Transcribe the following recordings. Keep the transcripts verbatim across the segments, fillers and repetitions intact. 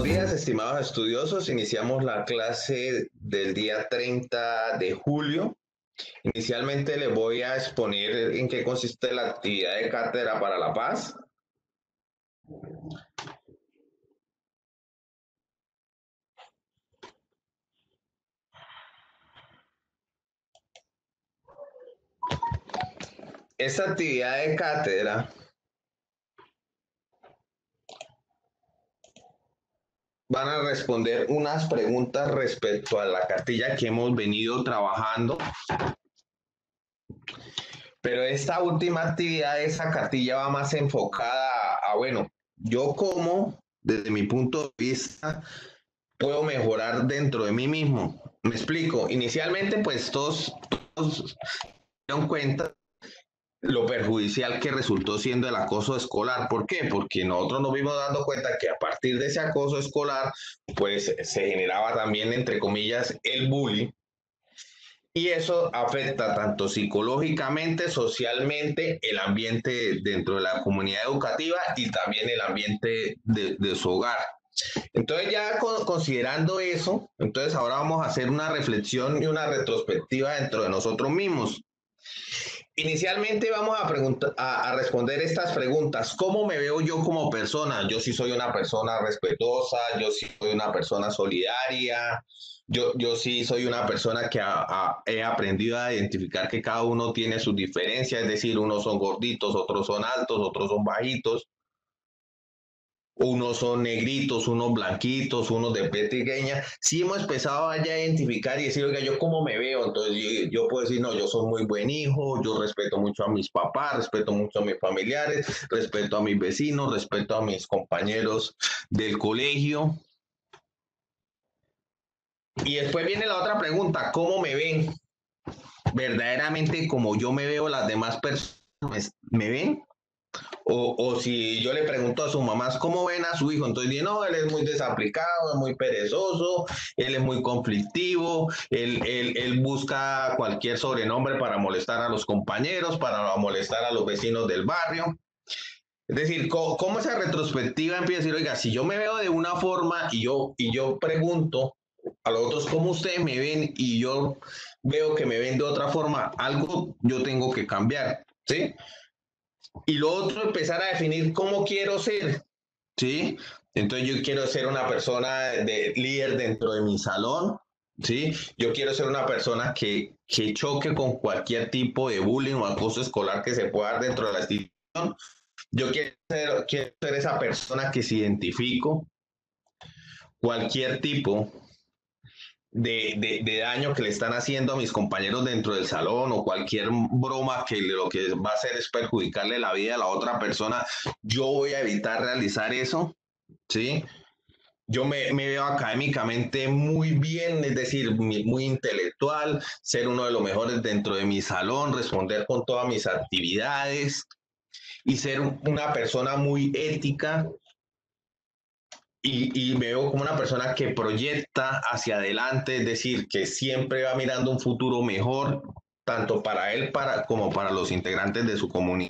días, estimados estudiosos. Iniciamos la clase del día treinta de julio. Inicialmente les voy a exponer en qué consiste la actividad de cátedra para la paz. Esta actividad de cátedra van a responder unas preguntas respecto a la cartilla que hemos venido trabajando. Pero esta última actividad, esa cartilla va más enfocada a, a, bueno, yo como, desde mi punto de vista, puedo mejorar dentro de mí mismo. Me explico. Inicialmente, pues todos, todos se dieron cuenta lo perjudicial que resultó siendo el acoso escolar. ¿Por qué? Porque nosotros nos vimos dando cuenta que a partir de ese acoso escolar, pues se generaba también, entre comillas, el bullying. Y eso afecta tanto psicológicamente, socialmente, el ambiente dentro de la comunidad educativa y también el ambiente de, de su hogar. Entonces ya considerando eso, entonces ahora vamos a hacer una reflexión y una retrospectiva dentro de nosotros mismos. Inicialmente vamos a, preguntar, a, a responder estas preguntas. ¿Cómo me veo yo como persona? Yo sí soy una persona respetuosa, yo sí soy una persona solidaria, yo, yo sí soy una persona que a, a, he aprendido a identificar que cada uno tiene sus diferencias, es decir, unos son gorditos, otros son altos, otros son bajitos. Unos son negritos, unos blanquitos, unos de petrigueña. Sí hemos empezado a ya identificar y decir, oiga, ¿yo cómo me veo? Entonces yo, yo puedo decir, no, yo soy muy buen hijo, yo respeto mucho a mis papás, respeto mucho a mis familiares, respeto a mis vecinos, respeto a mis compañeros del colegio. Y después viene la otra pregunta, ¿cómo me ven? ¿Verdaderamente como yo me veo, las demás personas me ven? O, o si yo le pregunto a sus mamás cómo ven a su hijo, entonces dicen, no, él es muy desaplicado, es muy perezoso, él es muy conflictivo, él, él, él busca cualquier sobrenombre para molestar a los compañeros, para molestar a los vecinos del barrio. Es decir, ¿cómo, cómo esa retrospectiva empieza a decir, oiga, si yo me veo de una forma y yo, y yo pregunto a los otros cómo ustedes me ven y yo veo que me ven de otra forma, algo yo tengo que cambiar, ¿sí? Y lo otro, empezar a definir cómo quiero ser, ¿sí? Entonces yo quiero ser una persona de líder dentro de mi salón, ¿sí? Yo quiero ser una persona que, que choque con cualquier tipo de bullying o acoso escolar que se pueda dar dentro de la institución. Yo quiero ser, quiero ser esa persona que se identifico cualquier tipo de, de, de, daño que le están haciendo a mis compañeros dentro del salón o cualquier broma que lo que va a hacer es perjudicarle la vida a la otra persona, yo voy a evitar realizar eso, ¿sí? Yo me, me veo académicamente muy bien, es decir, muy, muy intelectual, ser uno de los mejores dentro de mi salón, responder con todas mis actividades y ser una persona muy ética, Y, y, me veo como una persona que proyecta hacia adelante, es decir, que siempre va mirando un futuro mejor, tanto para él para, como para los integrantes de su comunidad.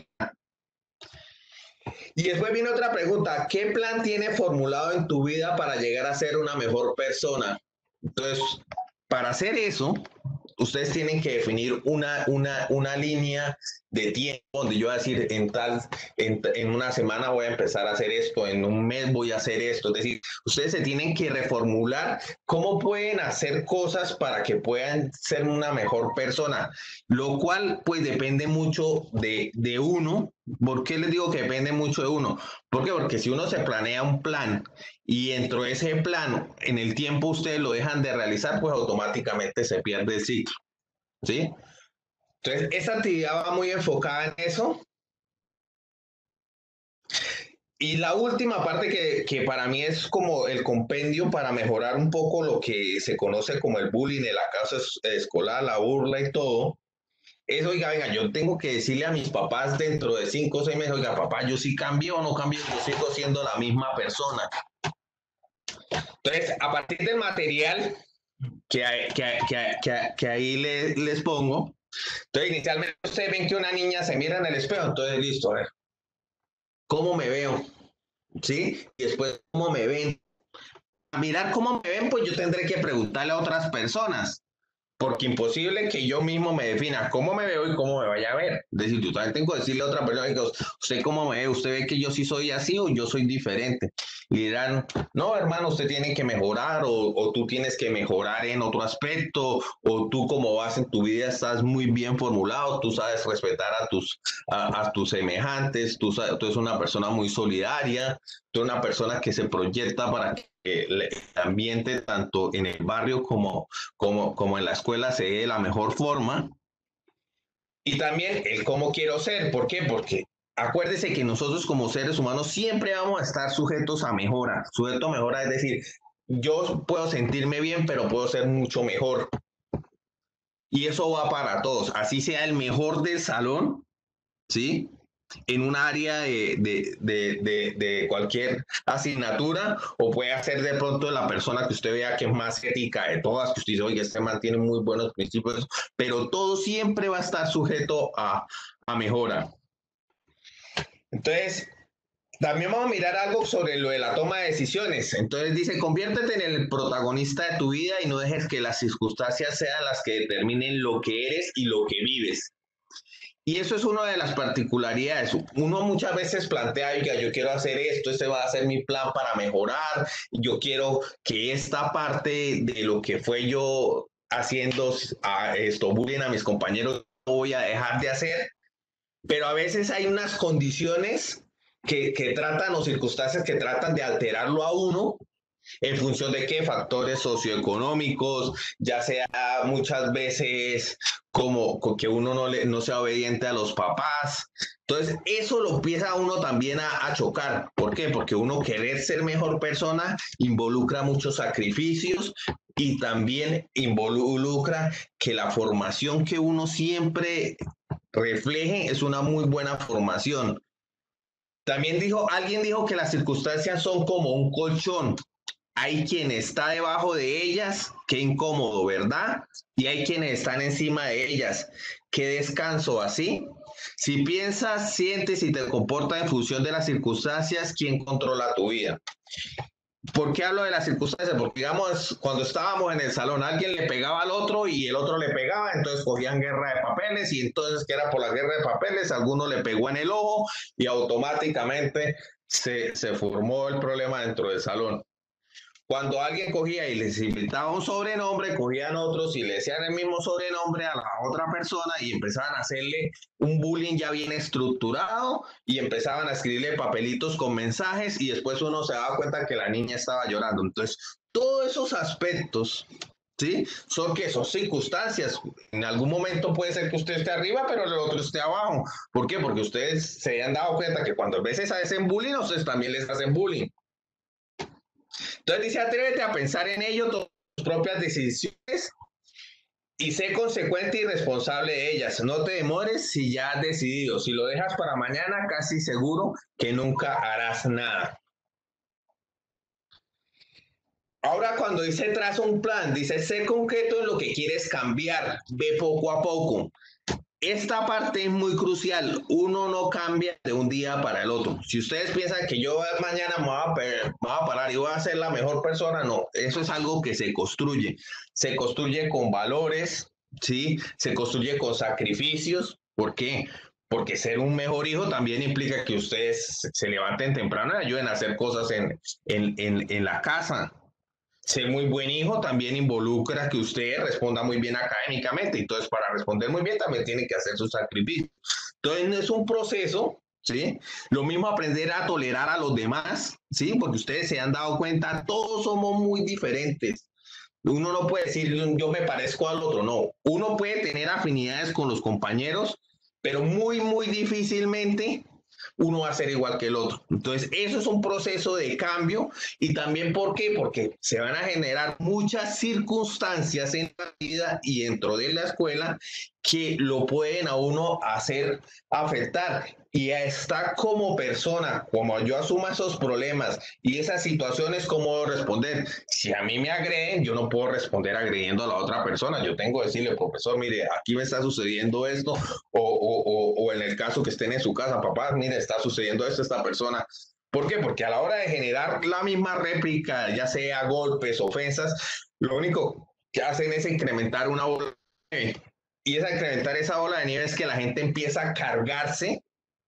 Y después viene otra pregunta, ¿qué plan tienes formulado en tu vida para llegar a ser una mejor persona? Entonces, para hacer eso, ustedes tienen que definir una, una, una línea de tiempo donde yo voy a decir en tal, en, en una semana voy a empezar a hacer esto, en un mes voy a hacer esto. Es decir, ustedes se tienen que reformular cómo pueden hacer cosas para que puedan ser una mejor persona, lo cual pues depende mucho de, de uno. ¿Por qué les digo que depende mucho de uno? ¿Por qué? Porque si uno se planea un plan y dentro de ese plan, en el tiempo ustedes lo dejan de realizar, pues automáticamente se pierde el ciclo, ¿sí? Entonces, esa actividad va muy enfocada en eso. Y la última parte que, que para mí es como el compendio para mejorar un poco lo que se conoce como el bullying, el acoso escolar, la burla y todo, es, oiga, venga, yo tengo que decirle a mis papás dentro de cinco o seis meses, oiga, papá, yo sí cambié o no cambié, yo sigo siendo la misma persona. Entonces, a partir del material que, que, que, que, que ahí les, les pongo, entonces inicialmente ustedes ven que una niña se mira en el espejo, entonces listo, a ver, ¿cómo me veo? ¿Sí? Y después, ¿cómo me ven? mirar cómo me ven, pues yo tendré que preguntarle a otras personas. Porque imposible que yo mismo me defina cómo me veo y cómo me vaya a ver. Es decir, yo también tengo que decirle a otra persona, que usted cómo me ve, usted ve que yo sí soy así o yo soy diferente. Y dirán, no, hermano, usted tiene que mejorar o, o tú tienes que mejorar en otro aspecto o tú como vas en tu vida estás muy bien formulado, tú sabes respetar a tus, a, a tus semejantes, tú, sabes, tú eres una persona muy solidaria, tú eres una persona que se proyecta para que el ambiente tanto en el barrio como como, como en la escuela se dé de la mejor forma. Y también el cómo quiero ser. ¿Por qué? Porque acuérdese que nosotros como seres humanos siempre vamos a estar sujetos a mejora. Sujeto a mejora es decir, yo puedo sentirme bien, pero puedo ser mucho mejor. Y eso va para todos. Así sea el mejor del salón, ¿sí? En un área de, de, de, de, de cualquier asignatura o puede ser de pronto la persona que usted vea que es más ética de todas, que usted dice, oye, este mantiene muy buenos principios, pero todo siempre va a estar sujeto a, a mejora. Entonces, también vamos a mirar algo sobre lo de la toma de decisiones. Entonces dice, conviértete en el protagonista de tu vida y no dejes que las circunstancias sean las que determinen lo que eres y lo que vives. Y eso es una de las particularidades. Uno muchas veces plantea, oiga, yo quiero hacer esto, este va a ser mi plan para mejorar, yo quiero que esta parte de lo que fue yo haciendo a esto, bullying a mis compañeros, voy a dejar de hacer, pero a veces hay unas condiciones que, que tratan o circunstancias que tratan de alterarlo a uno en función de qué factores socioeconómicos, ya sea muchas veces como que uno no, le, no sea obediente a los papás. Entonces, eso lo empieza uno también a, a chocar. ¿Por qué? Porque uno querer ser mejor persona involucra muchos sacrificios y también involucra que la formación que uno siempre refleje es una muy buena formación. También dijo, alguien dijo que las circunstancias son como un colchón. Hay quien está debajo de ellas, qué incómodo, ¿verdad? Y hay quienes están encima de ellas, qué descanso, así. Si piensas, sientes y te comportas en función de las circunstancias, ¿quién controla tu vida? ¿Por qué hablo de las circunstancias? Porque, digamos, cuando estábamos en el salón, alguien le pegaba al otro y el otro le pegaba, entonces cogían guerra de papeles y entonces, que era por la guerra de papeles, alguno le pegó en el ojo y automáticamente se, se formó el problema dentro del salón. Cuando alguien cogía y les inventaba un sobrenombre, cogían otros y le decían el mismo sobrenombre a la otra persona y empezaban a hacerle un bullying ya bien estructurado y empezaban a escribirle papelitos con mensajes y después uno se daba cuenta que la niña estaba llorando. Entonces, todos esos aspectos, ¿sí? Son que son circunstancias. En algún momento puede ser que usted esté arriba, pero el otro esté abajo. ¿Por qué? Porque ustedes se han dado cuenta que cuando a veces hacen bullying, ustedes también les hacen bullying. Entonces dice, atrévete a pensar en ello, tus propias decisiones y sé consecuente y responsable de ellas. No te demores si ya has decidido. Si lo dejas para mañana, casi seguro que nunca harás nada. Ahora cuando dice traza un plan, dice sé concreto en lo que quieres cambiar, ve poco a poco. Esta parte es muy crucial. Uno no cambia de un día para el otro. Si ustedes piensan que yo mañana me voy a, me voy a parar y voy a ser la mejor persona, no. Eso es algo que se construye. Se construye con valores, ¿sí? Se construye con sacrificios. ¿Por qué? Porque ser un mejor hijo también implica que ustedes se levanten temprano y ayuden a hacer cosas en, en, en, en la casa. Ser muy buen hijo también involucra que usted responda muy bien académicamente. Entonces, para responder muy bien también tiene que hacer su sacrificio. Entonces, es un proceso, ¿sí? Lo mismo aprender a tolerar a los demás, ¿sí? Porque ustedes se han dado cuenta, todos somos muy diferentes. Uno no puede decir yo me parezco al otro, no. Uno puede tener afinidades con los compañeros, pero muy, muy difícilmente uno va a ser igual que el otro. Entonces, eso es un proceso de cambio y también, ¿por qué? Porque se van a generar muchas circunstancias en la vida y dentro de la escuela que lo pueden a uno hacer afectar. Y está como persona, como yo asuma esos problemas y esas situaciones, ¿cómo responder? Si a mí me agreden, yo no puedo responder agrediendo a la otra persona. Yo tengo que decirle, profesor, mire, aquí me está sucediendo esto, o, o, o, o en el caso que estén en su casa, papá, mire, está sucediendo esto a esta persona. ¿Por qué? Porque a la hora de generar la misma réplica, ya sea golpes, ofensas, lo único que hacen es incrementar una bola de nieve. Y esa incrementar esa bola de nieve es que la gente empieza a cargarse,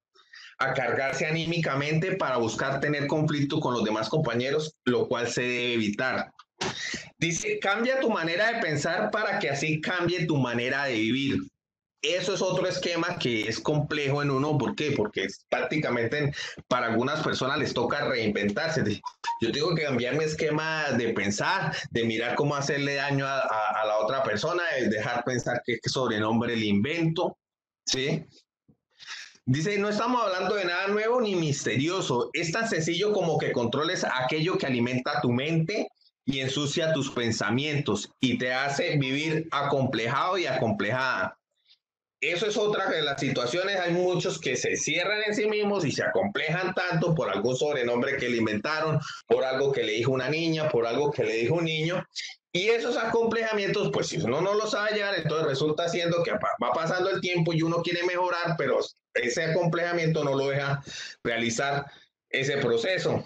a cargarse anímicamente para buscar tener conflicto con los demás compañeros, lo cual se debe evitar. Dice, cambia tu manera de pensar para que así cambie tu manera de vivir. Eso es otro esquema que es complejo en uno. ¿Por qué? Porque es prácticamente para algunas personas les toca reinventarse. Yo tengo que cambiar mi esquema de pensar, de mirar cómo hacerle daño a, a, a la otra persona, de dejar pensar qué sobrenombre le invento. ¿Sí? Dice, no estamos hablando de nada nuevo ni misterioso. Es tan sencillo como que controles aquello que alimenta tu mente y ensucia tus pensamientos y te hace vivir acomplejado y acomplejada. Eso es otra de las situaciones. Hay muchos que se cierran en sí mismos y se acomplejan tanto por algún sobrenombre que le inventaron, por algo que le dijo una niña, por algo que le dijo un niño. Y esos acomplejamientos, pues si uno no lo sabe llevar, entonces resulta siendo que va pasando el tiempo y uno quiere mejorar, pero ese acomplejamiento no lo deja realizar ese proceso.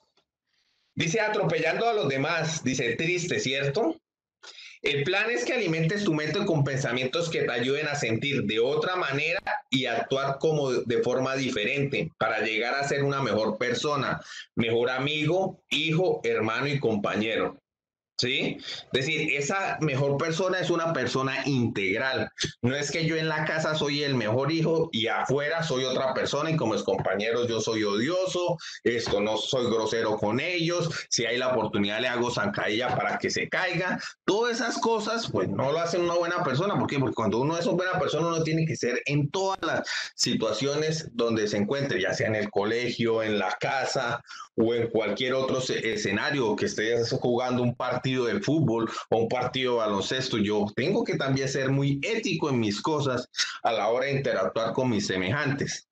Dice, atropellando a los demás, dice, triste, ¿cierto? El plan es que alimentes tu mente con pensamientos que te ayuden a sentir de otra manera y actuar como de forma diferente para llegar a ser una mejor persona, mejor amigo, hijo, hermano y compañero. ¿Sí? Es decir, esa mejor persona es una persona integral. No es que yo en la casa soy el mejor hijo y afuera soy otra persona y como mis compañeros yo soy odioso, esto no soy grosero con ellos, si hay la oportunidad le hago zancadilla para que se caiga. Todas esas cosas pues no lo hacen una buena persona. ¿Por qué? Porque cuando uno es una buena persona uno tiene que ser en todas las situaciones donde se encuentre, ya sea en el colegio, en la casa o en cualquier otro escenario que estés jugando un partido de fútbol o un partido de baloncesto. Yo tengo que también ser muy ético en mis cosas a la hora de interactuar con mis semejantes.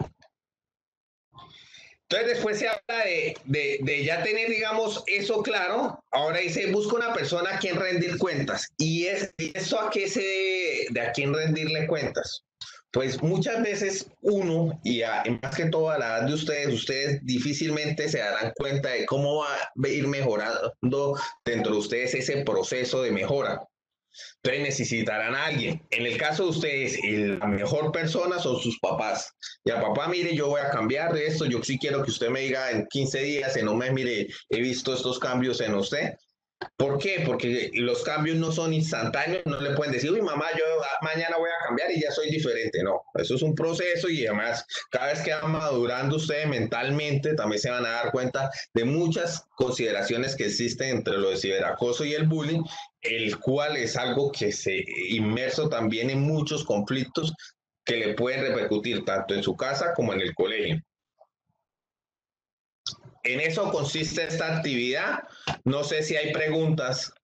Entonces después se habla de, de, de ya tener, digamos, eso claro. Ahora dice, busca una persona a quien rendir cuentas. ¿Y es eso a qué se de a quién rendirle cuentas? Pues muchas veces uno, y a, más que todo a la edad de ustedes, ustedes difícilmente se darán cuenta de cómo va a ir mejorando dentro de ustedes ese proceso de mejora. Entonces necesitarán a alguien. En el caso de ustedes, la mejor persona son sus papás. Ya, papá, mire, yo voy a cambiar de esto. Yo sí quiero que usted me diga en quince días, en un mes, mire, he visto estos cambios en usted. ¿Por qué? Porque los cambios no son instantáneos, no le pueden decir, uy, mamá, yo mañana voy a cambiar y ya soy diferente. No, eso es un proceso y además, cada vez que van madurando ustedes mentalmente, también se van a dar cuenta de muchas consideraciones que existen entre lo de ciberacoso y el bullying, el cual es algo que se inmerso también en muchos conflictos que le pueden repercutir tanto en su casa como en el colegio. En eso consiste esta actividad. No sé si hay preguntas.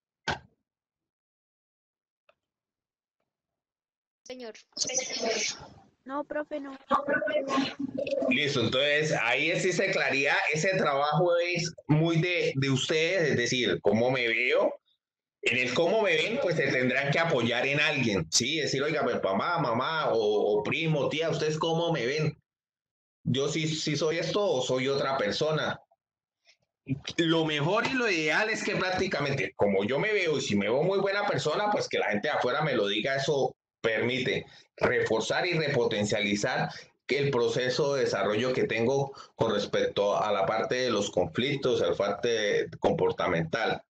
Señor. No, profe, no. Listo, entonces ahí existe claridad. Ese trabajo es muy de, de ustedes, es decir, cómo me veo. En el cómo me ven, pues se tendrán que apoyar en alguien, ¿sí? Decir, oiga, pues mamá, mamá, o, o primo, tía, ¿ustedes cómo me ven? Yo sí, sí soy esto o soy otra persona. Lo mejor y lo ideal es que prácticamente, como yo me veo y si me veo muy buena persona, pues que la gente de afuera me lo diga, eso permite reforzar y repotencializar el proceso de desarrollo que tengo con respecto a la parte de los conflictos, a la parte comportamental.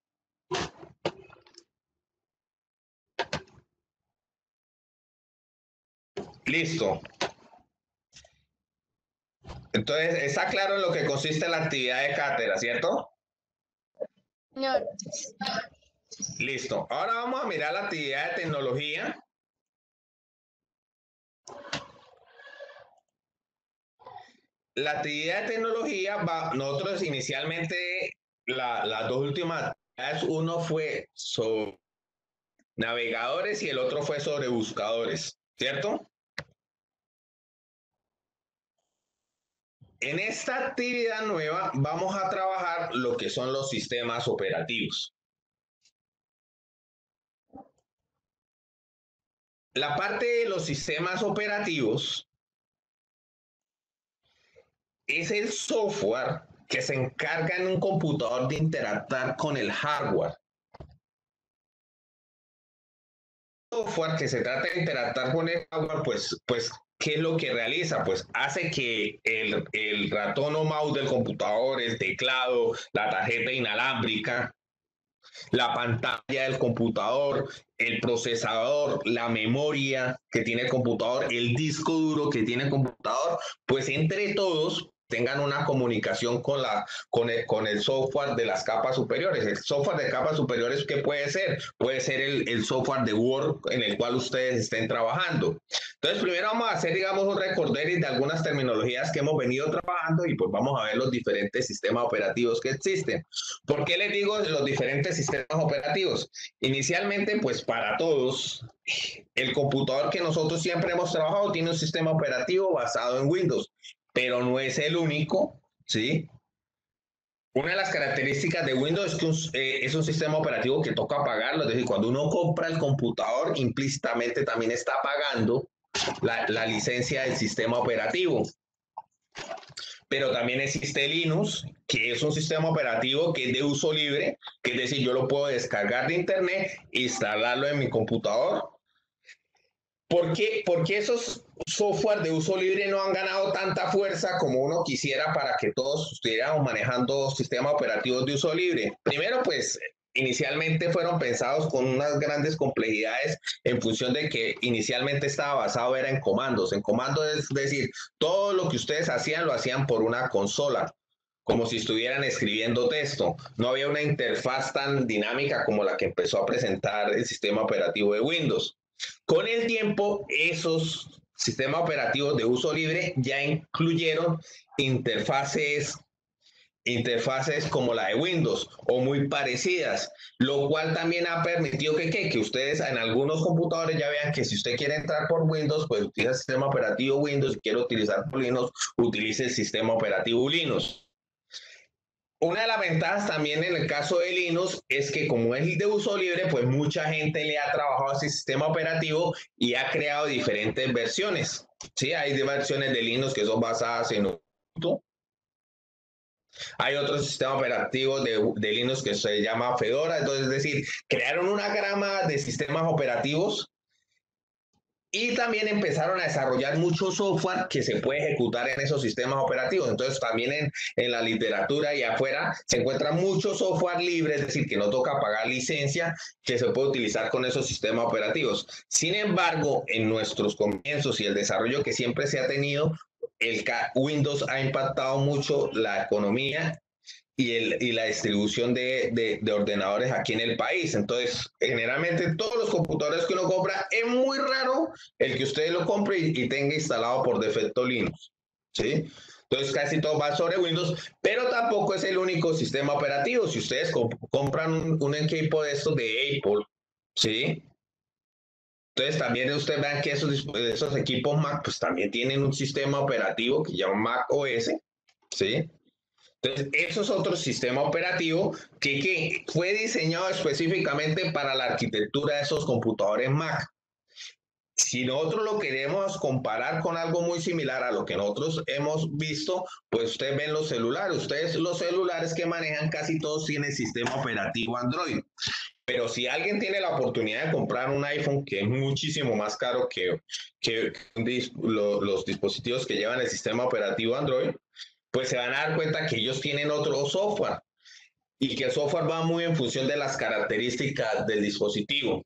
Listo. Entonces, está claro en lo que consiste la actividad de cátedra, ¿cierto? Señor. Listo. Ahora vamos a mirar la actividad de tecnología. La actividad de tecnología, va, nosotros inicialmente, la, las dos últimas actividades, uno fue sobre navegadores y el otro fue sobre buscadores, ¿cierto? En esta actividad nueva vamos a trabajar lo que son los sistemas operativos. La parte de los sistemas operativos es el software que se encarga en un computador de interactuar con el hardware. Software que se trata de interactuar con el hardware, pues, pues, ¿qué es lo que realiza? Pues hace que el, el ratón o mouse del computador, el teclado, la tarjeta inalámbrica, la pantalla del computador, el procesador, la memoria que tiene el computador, el disco duro que tiene el computador, pues entre todos tengan una comunicación con, la, con, el, con el software de las capas superiores. El software de capas superiores, ¿qué puede ser? Puede ser el, el software de Word en el cual ustedes estén trabajando. Entonces, primero vamos a hacer, digamos, un recorderis de algunas terminologías que hemos venido trabajando y pues vamos a ver los diferentes sistemas operativos que existen. ¿Por qué les digo los diferentes sistemas operativos? Inicialmente, pues para todos, el computador que nosotros siempre hemos trabajado tiene un sistema operativo basado en Windows, pero no es el único, ¿sí? Una de las características de Windows es que un, eh, es un sistema operativo que toca pagarlo, es decir, cuando uno compra el computador, implícitamente también está pagando la, la licencia del sistema operativo. Pero también existe Linux, que es un sistema operativo que es de uso libre, que es decir, yo lo puedo descargar de internet, instalarlo en mi computador. ¿Por qué, ¿Por qué esos software de uso libre no han ganado tanta fuerza como uno quisiera para que todos estuviéramos manejando sistemas operativos de uso libre? Primero, pues inicialmente fueron pensados con unas grandes complejidades en función de que inicialmente estaba basado era en comandos. En comandos es decir, todo lo que ustedes hacían lo hacían por una consola, como si estuvieran escribiendo texto. No había una interfaz tan dinámica como la que empezó a presentar el sistema operativo de Windows. Con el tiempo, esos sistemas operativos de uso libre ya incluyeron interfaces interfaces como la de Windows o muy parecidas, lo cual también ha permitido que, que, que ustedes en algunos computadores ya vean que si usted quiere entrar por Windows, pues utiliza el sistema operativo Windows, si quiere utilizar por Linux, utilice el sistema operativo Linux. Una de las ventajas también en el caso de Linux es que como es de uso libre, pues mucha gente le ha trabajado a ese sistema operativo y ha creado diferentes versiones. Sí, hay versiones de Linux que son basadas en Ubuntu. Hay otro sistema operativo de, de Linux que se llama Fedora. Entonces, es decir, crearon una gama de sistemas operativos y también empezaron a desarrollar mucho software que se puede ejecutar en esos sistemas operativos. Entonces, también en, en la literatura y afuera se encuentra mucho software libre, es decir, que no toca pagar licencia, que se puede utilizar con esos sistemas operativos. Sin embargo, en nuestros comienzos y el desarrollo que siempre se ha tenido, el Windows ha impactado mucho la economía y, el, y la distribución de, de, de ordenadores aquí en el país. Entonces, generalmente todos los computadores que uno compra, es muy raro el que usted lo compre y, y tenga instalado por defecto Linux, ¿sí? Entonces, casi todo va sobre Windows, pero tampoco es el único sistema operativo. Si ustedes comp compran un, un equipo de estos de Apple, ¿sí? Entonces, también ustedes vean que esos, esos equipos Mac, pues también tienen un sistema operativo que se llama Mac O S, ¿sí? Entonces, eso es otro sistema operativo que, que fue diseñado específicamente para la arquitectura de esos computadores Mac. Si nosotros lo queremos comparar con algo muy similar a lo que nosotros hemos visto, pues ustedes ven los celulares. Ustedes los celulares que manejan casi todos tienen sistema operativo Android. Pero si alguien tiene la oportunidad de comprar un iPhone que es muchísimo más caro que, que, que los, los dispositivos que llevan el sistema operativo Android, pues se van a dar cuenta que ellos tienen otro software y que el software va muy en función de las características del dispositivo.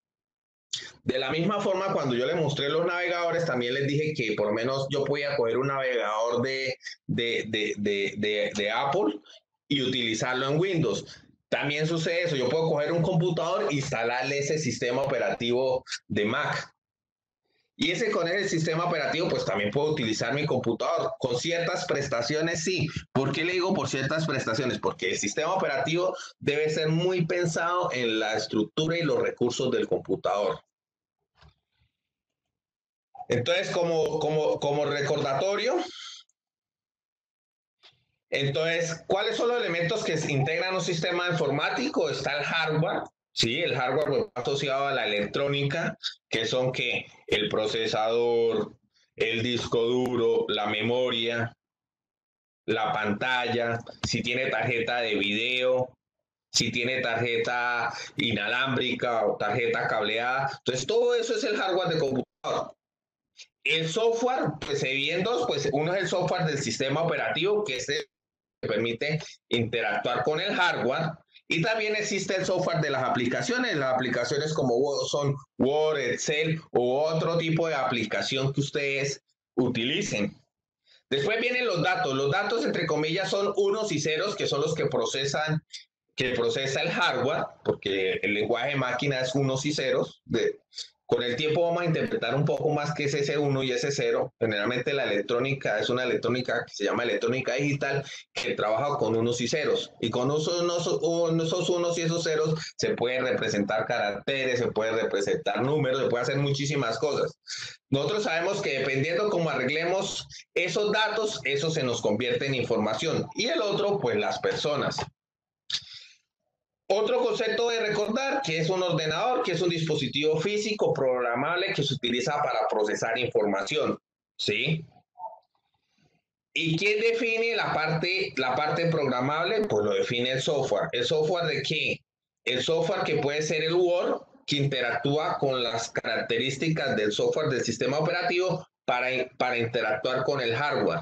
De la misma forma, cuando yo les mostré los navegadores, también les dije que por lo menos yo podía coger un navegador de, de, de, de, de, de Apple y utilizarlo en Windows. También sucede eso, yo puedo coger un computador e instalarle ese sistema operativo de Mac. Y ese con el sistema operativo, pues también puedo utilizar mi computador. Con ciertas prestaciones, sí. ¿Por qué le digo por ciertas prestaciones? Porque el sistema operativo debe ser muy pensado en la estructura y los recursos del computador. Entonces, como, como, como recordatorio, entonces, ¿cuáles son los elementos que integran un sistema informático? Está el hardware. Sí, el hardware pues, asociado a la electrónica, que son que el procesador, el disco duro, la memoria. la pantalla, si tiene tarjeta de video, si tiene tarjeta inalámbrica o tarjeta cableada. Entonces, todo eso es el hardware de computador. El software, pues se divide en dos, pues uno es el software del sistema operativo, que es el que permite interactuar con el hardware, y también existe el software de las aplicaciones. Las aplicaciones como son Word, Excel u otro tipo de aplicación que ustedes utilicen. Después vienen los datos. Los datos, entre comillas, son unos y ceros, que son los que procesan, que procesa el hardware, porque el lenguaje de máquina es unos y ceros. De, con el tiempo vamos a interpretar un poco más qué es ese uno y ese cero. Generalmente la electrónica es una electrónica que se llama electrónica digital, que trabaja con unos y ceros. Y con esos, esos unos y esos ceros se pueden representar caracteres, se puede representar números, se puede hacer muchísimas cosas. Nosotros sabemos que dependiendo cómo arreglemos esos datos, eso se nos convierte en información. Y el otro, pues las personas. Otro concepto de recordar, que es un ordenador, que es un dispositivo físico programable que se utiliza para procesar información, ¿sí? ¿Y quién define la parte, la parte programable? Pues lo define el software. ¿El software de qué? El software que puede ser el Word, que interactúa con las características del software del sistema operativo para, para interactuar con el hardware.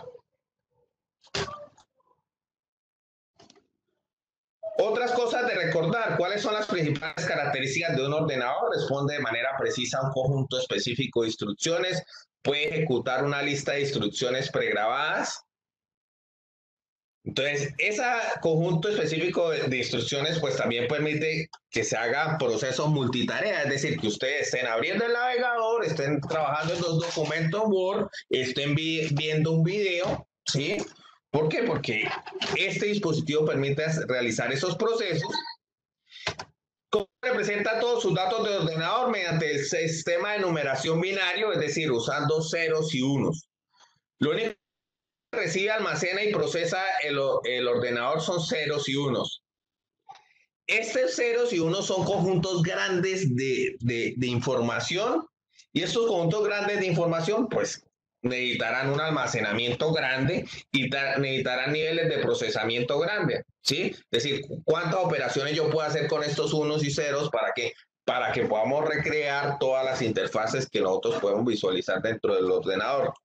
Otras cosas de recordar, ¿cuáles son las principales características de un ordenador? Responde de manera precisa a un conjunto específico de instrucciones, puede ejecutar una lista de instrucciones pregrabadas. Entonces, ese conjunto específico de, de instrucciones pues también permite que se hagan procesos multitarea, es decir, que ustedes estén abriendo el navegador, estén trabajando en los documentos Word, estén vi viendo un video, ¿sí? ¿Por qué? Porque este dispositivo permite realizar esos procesos. ¿Cómo representa todos sus datos de ordenador? Mediante el sistema de numeración binario, es decir, usando ceros y unos. Lo único que recibe, almacena y procesa el, el ordenador son ceros y unos. Estos ceros y unos son conjuntos grandes de, de, de información, y estos conjuntos grandes de información, pues, necesitarán un almacenamiento grande y necesitarán niveles de procesamiento grande, ¿sí? Es decir, ¿cuántas operaciones yo puedo hacer con estos unos y ceros para que, para que podamos recrear todas las interfaces que nosotros podemos visualizar dentro del ordenador?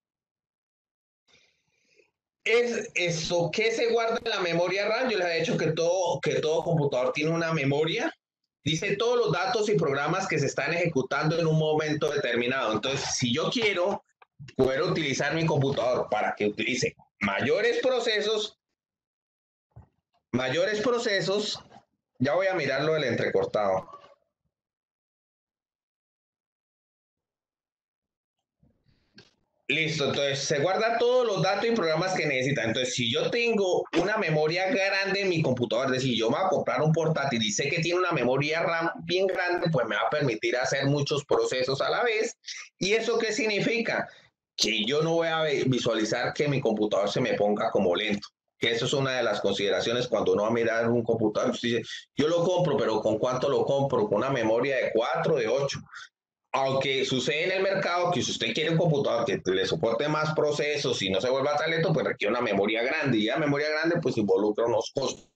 ¿Es eso qué se guarda en la memoria RAM? Yo les he dicho que todo, que todo computador tiene una memoria. Dice todos los datos y programas que se están ejecutando en un momento determinado. Entonces, si yo quiero poder utilizar mi computador para que utilice mayores procesos, mayores procesos, ya voy a mirarlo del entrecortado. Listo, entonces se guarda todos los datos y programas que necesita. Entonces, si yo tengo una memoria grande en mi computador, es decir, yo me voy a comprar un portátil y sé que tiene una memoria RAM bien grande, pues me va a permitir hacer muchos procesos a la vez. ¿Y eso qué significa? Que yo no voy a visualizar que mi computador se me ponga como lento. Que eso es una de las consideraciones cuando uno va a mirar un computador. Usted dice, yo lo compro, pero ¿con cuánto lo compro? Con una memoria de cuatro, de ocho. Aunque sucede en el mercado que si usted quiere un computador que le soporte más procesos y no se vuelva tan lento, pues requiere una memoria grande. Y la memoria grande pues involucra unos costos.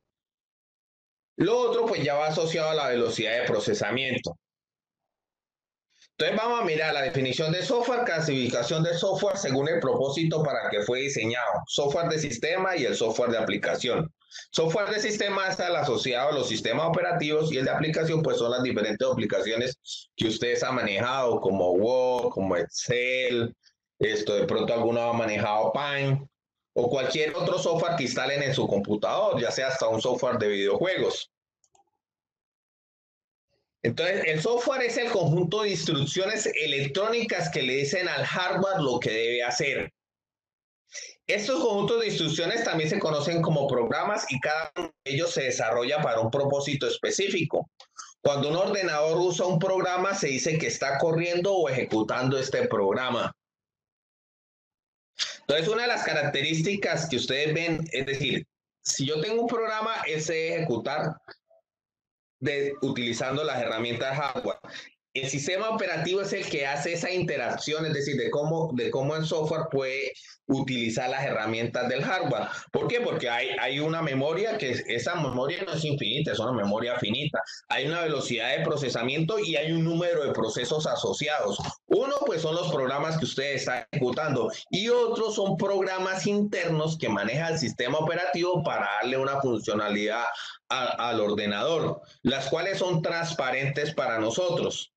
Lo otro pues ya va asociado a la velocidad de procesamiento. Entonces vamos a mirar la definición de software, clasificación de software según el propósito para el que fue diseñado, software de sistema y el software de aplicación. Software de sistema está asociado a los sistemas operativos y el de aplicación pues son las diferentes aplicaciones que ustedes han manejado como Word, como Excel, esto de pronto alguno ha manejado Paint o cualquier otro software que instalen en su computador, ya sea hasta un software de videojuegos. Entonces, el software es el conjunto de instrucciones electrónicas que le dicen al hardware lo que debe hacer. Estos conjuntos de instrucciones también se conocen como programas y cada uno de ellos se desarrolla para un propósito específico. Cuando un ordenador usa un programa, se dice que está corriendo o ejecutando este programa. Entonces, una de las características que ustedes ven, es decir, si yo tengo un programa, él se debe ejecutar de, utilizando las herramientas hardware. el sistema operativo es el que hace esa interacción, es decir, de cómo, de cómo el software puede utilizar las herramientas del hardware. ¿Por qué? Porque hay, hay una memoria que esa memoria no es infinita, es una memoria finita. Hay una velocidad de procesamiento y hay un número de procesos asociados. Uno, pues son los programas que usted está ejecutando y otros son programas internos que maneja el sistema operativo para darle una funcionalidad a, al ordenador, las cuales son transparentes para nosotros.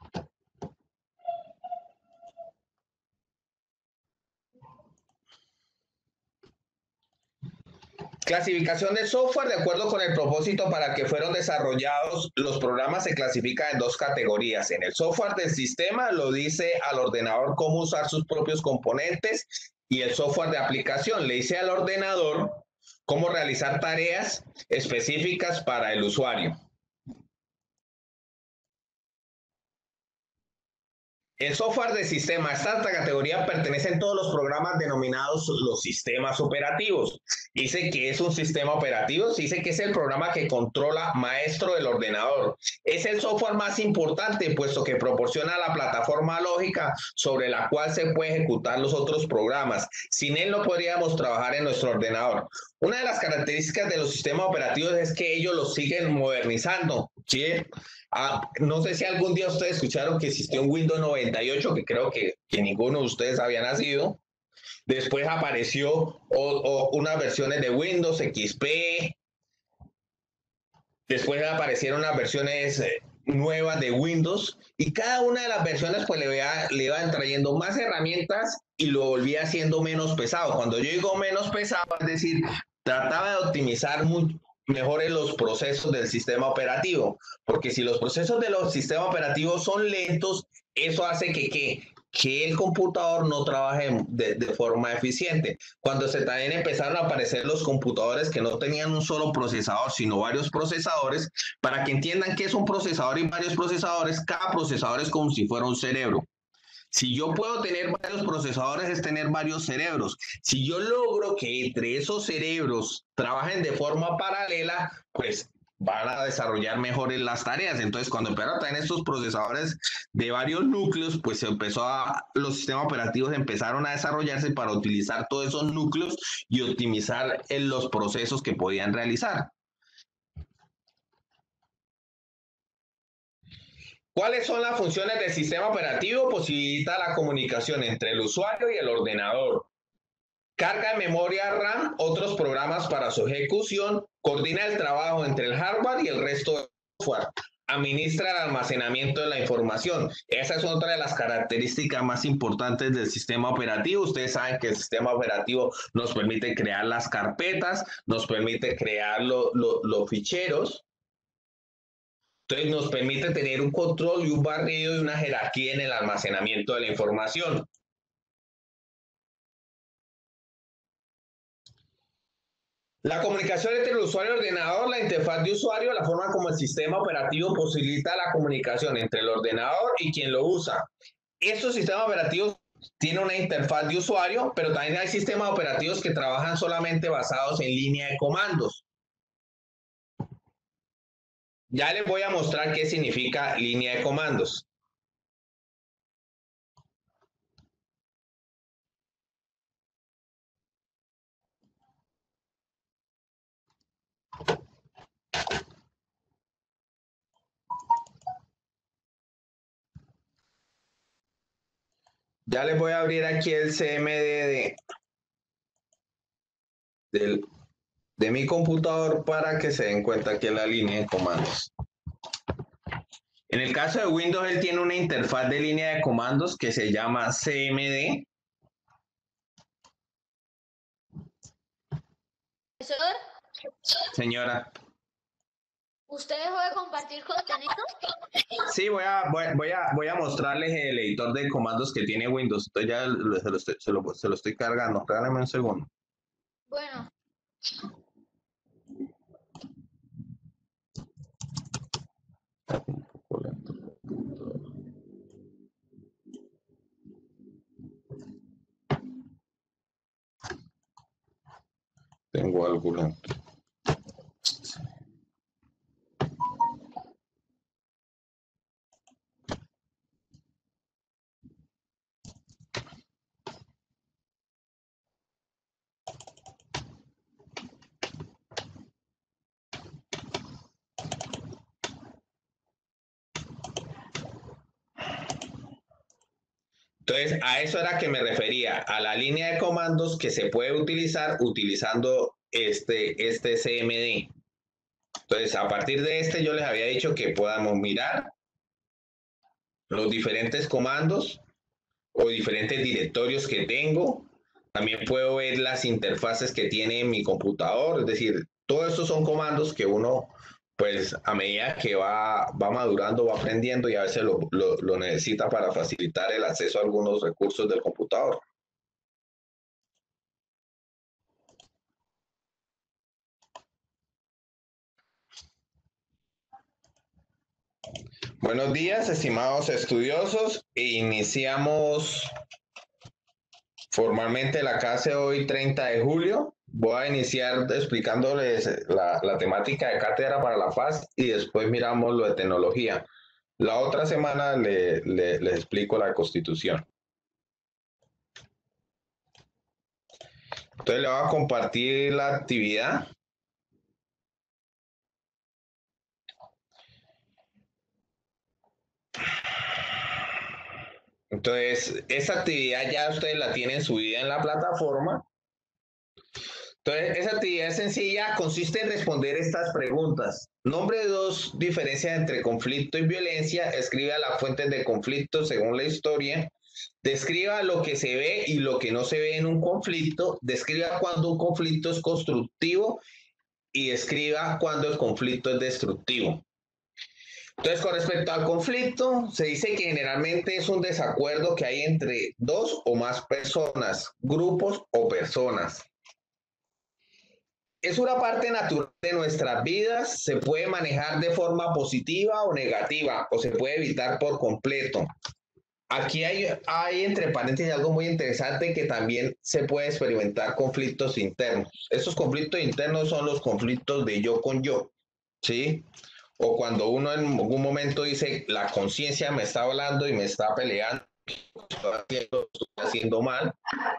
Clasificación del software. De acuerdo con el propósito para que fueron desarrollados, los programas se clasifican en dos categorías. En el software del sistema lo dice al ordenador cómo usar sus propios componentes y el software de aplicación le dice al ordenador cómo realizar tareas específicas para el usuario. El software de sistema, a esta categoría pertenecen todos los programas denominados los sistemas operativos. Dice que es un sistema operativo, dice que es el programa que controla maestro del ordenador. Es el software más importante, puesto que proporciona la plataforma lógica sobre la cual se puede ejecutar los otros programas. Sin él no podríamos trabajar en nuestro ordenador. Una de las características de los sistemas operativos es que ellos los siguen modernizando, ¿sí? Ah, no sé si algún día ustedes escucharon que existió un Windows noventa y ocho, que creo que, que ninguno de ustedes había nacido. Después apareció o, o unas versiones de Windows X P. Después aparecieron unas versiones eh, nuevas de Windows. Y cada una de las versiones pues le, vea, le iban trayendo más herramientas y lo volvía haciendo menos pesado. Cuando yo digo menos pesado, es decir, trataba de optimizar mucho mejores los procesos del sistema operativo, porque si los procesos de los sistemas operativos son lentos, eso hace que, que, que el computador no trabaje de, de forma eficiente. Cuando se también empezaron a aparecer los computadores que no tenían un solo procesador, sino varios procesadores, para que entiendan qué es un procesador y varios procesadores, cada procesador es como si fuera un cerebro. Si yo puedo tener varios procesadores, es tener varios cerebros. Si yo logro que entre esos cerebros trabajen de forma paralela, pues van a desarrollar mejores las tareas. Entonces, cuando empezaron a tener estos procesadores de varios núcleos, pues se empezó a, los sistemas operativos empezaron a desarrollarse para utilizar todos esos núcleos y optimizar en los procesos que podían realizar. ¿Cuáles son las funciones del sistema operativo? Posibilita la comunicación entre el usuario y el ordenador. Carga de memoria RAM, otros programas para su ejecución. Coordina el trabajo entre el hardware y el resto del software. Administra el almacenamiento de la información. Esa es otra de las características más importantes del sistema operativo. Ustedes saben que el sistema operativo nos permite crear las carpetas, nos permite crear lo, lo, los ficheros. Entonces nos permite tener un control y un barrido y una jerarquía en el almacenamiento de la información. La comunicación entre el usuario y el ordenador, la interfaz de usuario, la forma como el sistema operativo posibilita la comunicación entre el ordenador y quien lo usa. Estos sistemas operativos tienen una interfaz de usuario, pero también hay sistemas operativos que trabajan solamente basados en línea de comandos. Ya les voy a mostrar qué significa línea de comandos. Ya les voy a abrir aquí el C M D de, de, de mi computador para que se den cuenta que es la línea de comandos. En el caso de Windows, él tiene una interfaz de línea de comandos que se llama C M D. Profesor, Señora. ¿usted dejó de compartir contenido? Sí, voy a, voy, voy a, voy a mostrarles el editor de comandos que tiene Windows. Entonces ya se lo estoy, se lo, se lo estoy cargando. Regálame un segundo. Bueno. Tengo algo lento. Entonces, a eso era que me refería, a la línea de comandos que se puede utilizar utilizando este, este C M D. Entonces, a partir de este, yo les había dicho que podamos mirar los diferentes comandos o diferentes directorios que tengo. También puedo ver las interfaces que tiene mi computador, es decir, todos estos son comandos que uno, pues a medida que va, va madurando, va aprendiendo y a veces lo, lo, lo necesita para facilitar el acceso a algunos recursos del computador. Buenos días, estimados estudiosos. Iniciamos formalmente la clase hoy, treinta de julio. Voy a iniciar explicándoles la, la temática de cátedra para la paz y después miramos lo de tecnología. La otra semana le, le, les explico la Constitución. Entonces le voy a compartir la actividad. Entonces, esa actividad ya ustedes la tienen subida en la plataforma. Entonces, esa actividad sencilla consiste en responder estas preguntas. Nombre de dos diferencias entre conflicto y violencia. Escriba las fuentes de conflicto según la historia. Describa lo que se ve y lo que no se ve en un conflicto. Describa cuando un conflicto es constructivo y describa cuando el conflicto es destructivo. Entonces, con respecto al conflicto, se dice que generalmente es un desacuerdo que hay entre dos o más personas, grupos o personas. Es una parte natural de nuestras vidas, se puede manejar de forma positiva o negativa, o se puede evitar por completo. Aquí hay, hay entre paréntesis algo muy interesante, que también se puede experimentar conflictos internos. Estos conflictos internos son los conflictos de yo con yo, ¿sí? O cuando uno en algún momento dice, la conciencia me está hablando y me está peleando, estoy haciendo, estoy haciendo mal.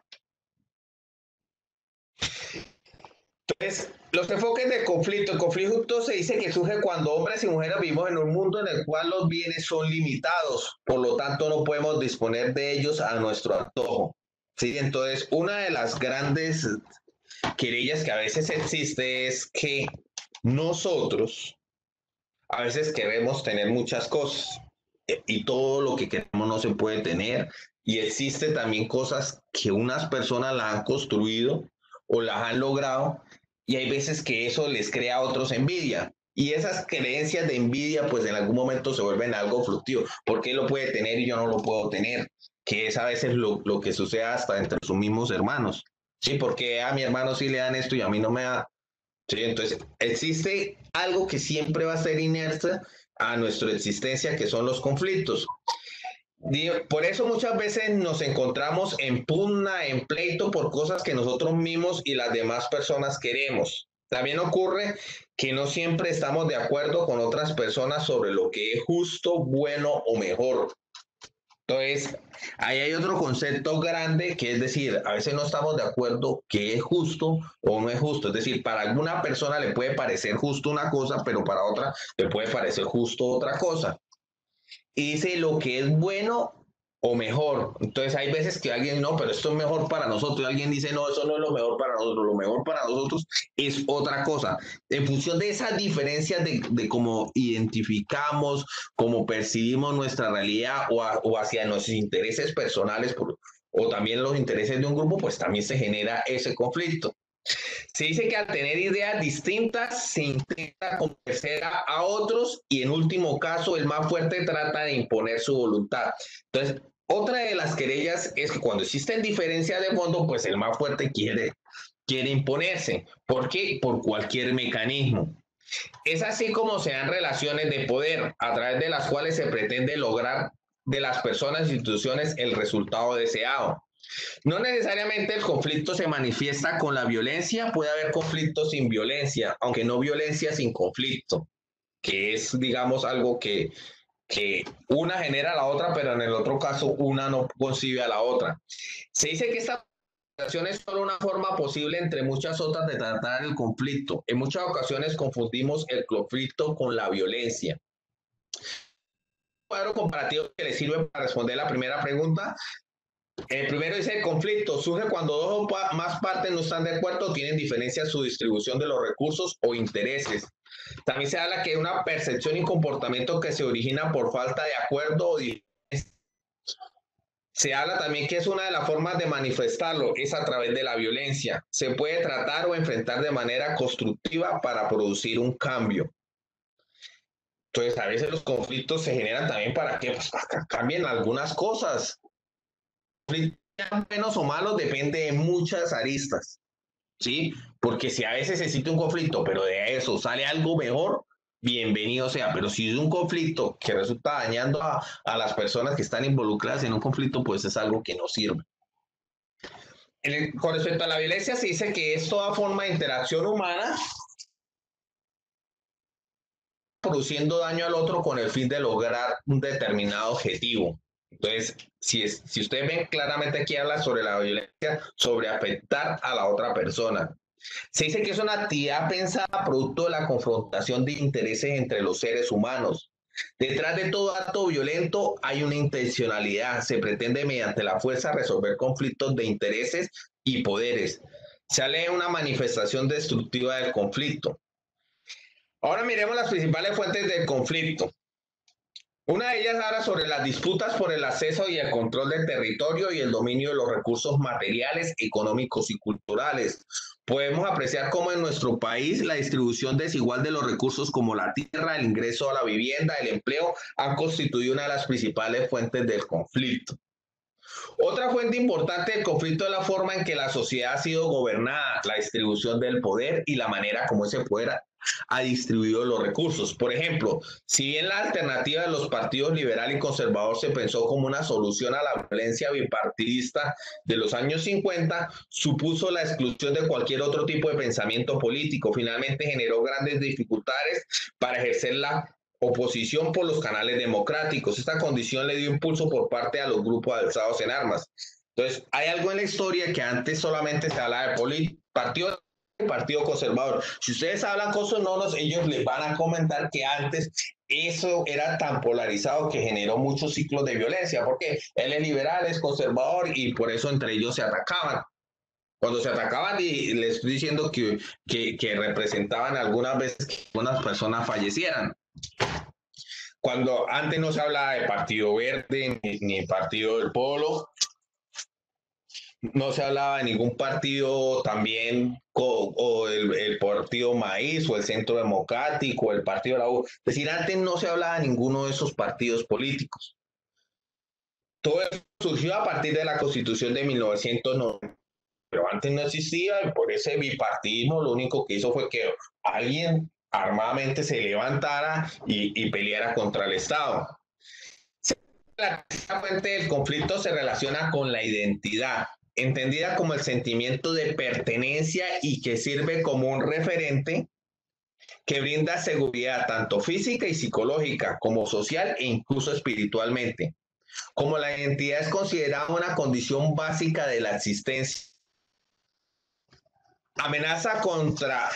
Entonces, los enfoques de conflicto. El conflicto se dice que surge cuando hombres y mujeres vivimos en un mundo en el cual los bienes son limitados, por lo tanto no podemos disponer de ellos a nuestro antojo. ¿Sí? Entonces, una de las grandes querellas que a veces existe es que nosotros a veces queremos tener muchas cosas y todo lo que queremos no se puede tener, y existe también cosas que unas personas las han construido o las han logrado, y hay veces que eso les crea a otros envidia, y esas creencias de envidia pues en algún momento se vuelven algo fluctuativo. ¿Por qué lo puede tener y yo no lo puedo tener? Que es a veces lo, lo que sucede hasta entre sus mismos hermanos. Sí, porque a mi hermano sí le dan esto y a mí no me da. Sí, entonces existe algo que siempre va a ser inerte a nuestra existencia, que son los conflictos. Por eso muchas veces nos encontramos en pugna, en pleito por cosas que nosotros mismos y las demás personas queremos. También ocurre que no siempre estamos de acuerdo con otras personas sobre lo que es justo, bueno o mejor. Entonces, ahí hay otro concepto grande, que es decir, a veces no estamos de acuerdo qué es justo o no es justo. Es decir, para alguna persona le puede parecer justo una cosa, pero para otra le puede parecer justo otra cosa. Y dice lo que es bueno o mejor. Entonces hay veces que alguien, no, pero esto es mejor para nosotros. Y alguien dice, no, eso no es lo mejor para nosotros. Lo mejor para nosotros es otra cosa. En función de esas diferencias de, de cómo identificamos, cómo percibimos nuestra realidad o, a, o hacia nuestros intereses personales por, o también los intereses de un grupo, pues también se genera ese conflicto. Se dice que al tener ideas distintas se intenta convencer a, a otros, y en último caso el más fuerte trata de imponer su voluntad. Entonces, otra de las querellas es que cuando existen diferencias de fondo, pues el más fuerte quiere, quiere imponerse. ¿Por qué? Por cualquier mecanismo. Es así como se dan relaciones de poder, a través de las cuales se pretende lograr de las personas e instituciones el resultado deseado. No necesariamente el conflicto se manifiesta con la violencia, puede haber conflictos sin violencia, aunque no violencia sin conflicto, que es, digamos, algo que, que una genera a la otra, pero en el otro caso una no concibe a la otra. Se dice que esta relación es solo una forma posible entre muchas otras de tratar el conflicto. En muchas ocasiones confundimos el conflicto con la violencia. Un cuadro comparativo que le sirve para responder la primera pregunta. El primero dice: el conflicto surge cuando dos o pa- más partes no están de acuerdo o tienen diferencias en su distribución de los recursos o intereses. También se habla que es una percepción y comportamiento que se origina por falta de acuerdo o diferencia. Se habla también que es una de las formas de manifestarlo, es a través de la violencia. Se puede tratar o enfrentar de manera constructiva para producir un cambio. Entonces, a veces los conflictos se generan también para que pues, para que cambien algunas cosas. Conflictos sean buenos o malos depende de muchas aristas, ¿sí? Porque si a veces existe un conflicto, pero de eso sale algo mejor, bienvenido sea. Pero si es un conflicto que resulta dañando a, a las personas que están involucradas en un conflicto, pues es algo que no sirve. El, con respecto a la violencia, se dice que es toda forma de interacción humana produciendo daño al otro con el fin de lograr un determinado objetivo. Entonces, si, es, si ustedes ven claramente aquí habla sobre la violencia, sobre afectar a la otra persona. Se dice que es una actividad pensada producto de la confrontación de intereses entre los seres humanos. Detrás de todo acto violento hay una intencionalidad. Se pretende mediante la fuerza resolver conflictos de intereses y poderes. Sale una manifestación destructiva del conflicto. Ahora miremos las principales fuentes del conflicto. Una de ellas habla sobre las disputas por el acceso y el control del territorio y el dominio de los recursos materiales, económicos y culturales. Podemos apreciar cómo en nuestro país la distribución desigual de los recursos como la tierra, el ingreso a la vivienda, el empleo, han constituido una de las principales fuentes del conflicto. Otra fuente importante del conflicto es la forma en que la sociedad ha sido gobernada, la distribución del poder y la manera como ese poder ha, ha distribuido los recursos. Por ejemplo, si bien la alternativa de los partidos liberal y conservador se pensó como una solución a la violencia bipartidista de los años cincuenta, supuso la exclusión de cualquier otro tipo de pensamiento político. Finalmente generó grandes dificultades para ejercer la oposición por los canales democráticos. Esta condición le dio impulso por parte de los grupos alzados en armas. Entonces, hay algo en la historia que antes solamente se hablaba de partido partido conservador. Si ustedes hablan con sus nonos, ellos les van a comentar que antes eso era tan polarizado que generó muchos ciclos de violencia, porque él es liberal, es conservador y por eso entre ellos se atacaban. Cuando se atacaban, y les estoy diciendo que, que, que representaban algunas veces que algunas personas fallecieran. Cuando antes no se hablaba de Partido Verde ni, ni Partido del Pueblo, no se hablaba de ningún partido también, o, o el, el, Partido Maíz, o el Centro Democrático, o el Partido de la U. Es decir, antes no se hablaba de ninguno de esos partidos políticos. Todo eso surgió a partir de la Constitución de mil novecientos noventa, pero antes no existía, y por ese bipartidismo lo único que hizo fue que alguien armadamente se levantara y, y peleara contra el Estado. La fuente del conflicto se relaciona con la identidad, entendida como el sentimiento de pertenencia y que sirve como un referente que brinda seguridad tanto física y psicológica como social e incluso espiritualmente. Como la identidad es considerada una condición básica de la existencia, amenaza contra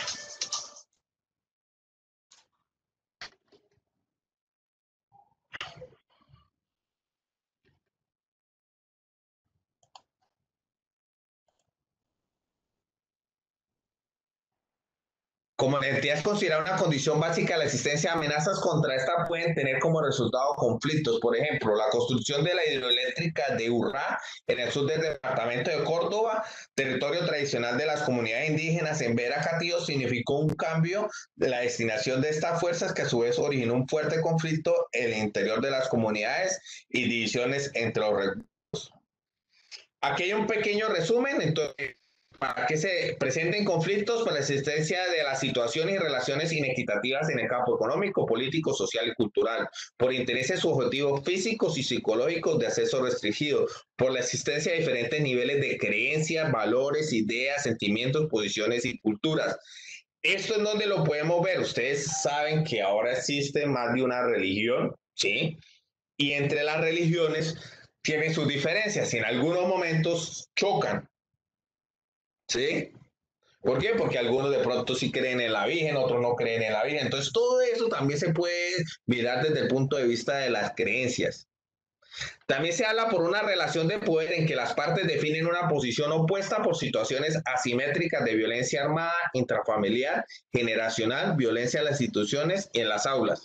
Como la identidad es considerada una condición básica de la existencia, amenazas contra esta pueden tener como resultado conflictos. Por ejemplo, la construcción de la hidroeléctrica de Urrá en el sur del departamento de Córdoba, territorio tradicional de las comunidades indígenas en Vera Catío, significó un cambio de la destinación de estas fuerzas que a su vez originó un fuerte conflicto en el interior de las comunidades y divisiones entre los recursos. Aquí hay un pequeño resumen, entonces, para que se presenten conflictos por la existencia de las situaciones y relaciones inequitativas en el campo económico, político, social y cultural, por intereses u objetivos físicos y psicológicos de acceso restringido, por la existencia de diferentes niveles de creencias, valores, ideas, sentimientos, posiciones y culturas. Esto es donde lo podemos ver. Ustedes saben que ahora existe más de una religión, ¿sí? Y entre las religiones tienen sus diferencias y en algunos momentos chocan, ¿sí? ¿Por qué? Porque algunos de pronto sí creen en la Virgen, otros no creen en la Virgen. Entonces todo eso también se puede mirar desde el punto de vista de las creencias. También se habla por una relación de poder en que las partes definen una posición opuesta por situaciones asimétricas de violencia armada, intrafamiliar, generacional, violencia en las instituciones y en las aulas.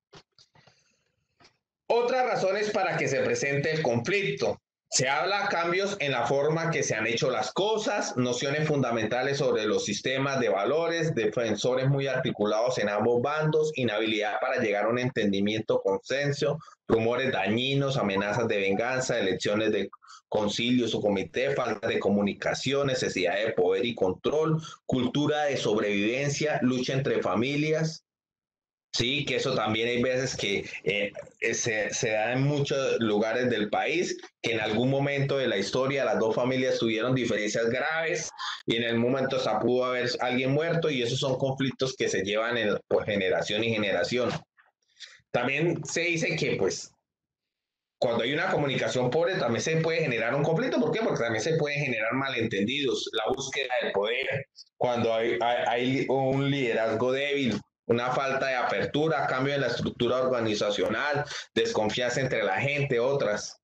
Otras razones para que se presente el conflicto. Se habla de cambios en la forma que se han hecho las cosas, nociones fundamentales sobre los sistemas de valores, defensores muy articulados en ambos bandos, inhabilidad para llegar a un entendimiento, consenso, rumores dañinos, amenazas de venganza, elecciones de concilios o comité, falta de comunicación, necesidad de poder y control, cultura de sobrevivencia, lucha entre familias. Sí, que eso también hay veces que eh, se, se da en muchos lugares del país, que en algún momento de la historia las dos familias tuvieron diferencias graves y en el momento hasta pudo haber alguien muerto y esos son conflictos que se llevan en, por generación y generación. También se dice que pues cuando hay una comunicación pobre también se puede generar un conflicto. ¿Por qué? Porque también se pueden generar malentendidos, la búsqueda del poder, cuando hay, hay, hay un liderazgo débil, una falta de apertura, cambio en la estructura organizacional, desconfianza entre la gente, otras.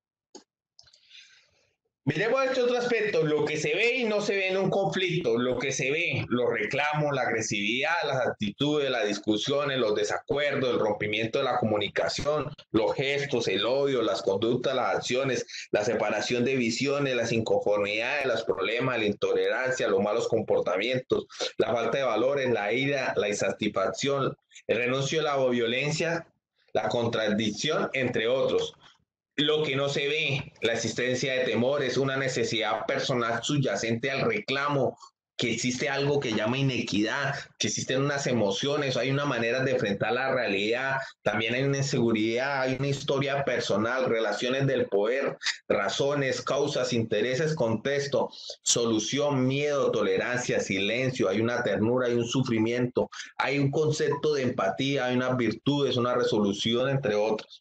Miremos este otro aspecto, lo que se ve y no se ve en un conflicto, lo que se ve, los reclamos, la agresividad, las actitudes, las discusiones, los desacuerdos, el rompimiento de la comunicación, los gestos, el odio, las conductas, las acciones, la separación de visiones, las inconformidades, los problemas, la intolerancia, los malos comportamientos, la falta de valores, la ira, la insatisfacción, el renuncio a la violencia, la contradicción, entre otros. Lo que no se ve, la existencia de temores, una necesidad personal subyacente al reclamo, que existe algo que llama inequidad, que existen unas emociones, hay una manera de enfrentar la realidad, también hay una inseguridad, hay una historia personal, relaciones del poder, razones, causas, intereses, contexto, solución, miedo, tolerancia, silencio, hay una ternura, hay un sufrimiento, hay un concepto de empatía, hay unas virtudes, una resolución, entre otros.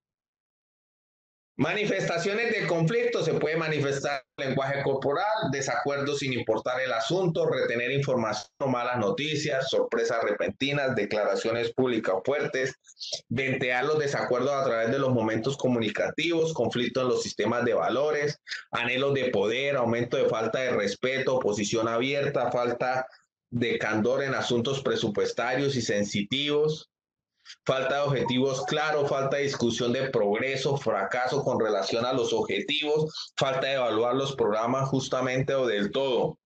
Manifestaciones de conflicto, se puede manifestar lenguaje corporal, desacuerdo sin importar el asunto, retener información o malas noticias, sorpresas repentinas, declaraciones públicas fuertes, ventear los desacuerdos a través de los momentos comunicativos, conflicto en los sistemas de valores, anhelos de poder, aumento de falta de respeto, oposición abierta, falta de candor en asuntos presupuestarios y sensitivos, falta de objetivos claros, falta de discusión de progreso, fracaso con relación a los objetivos, falta de evaluar los programas justamente o del todo.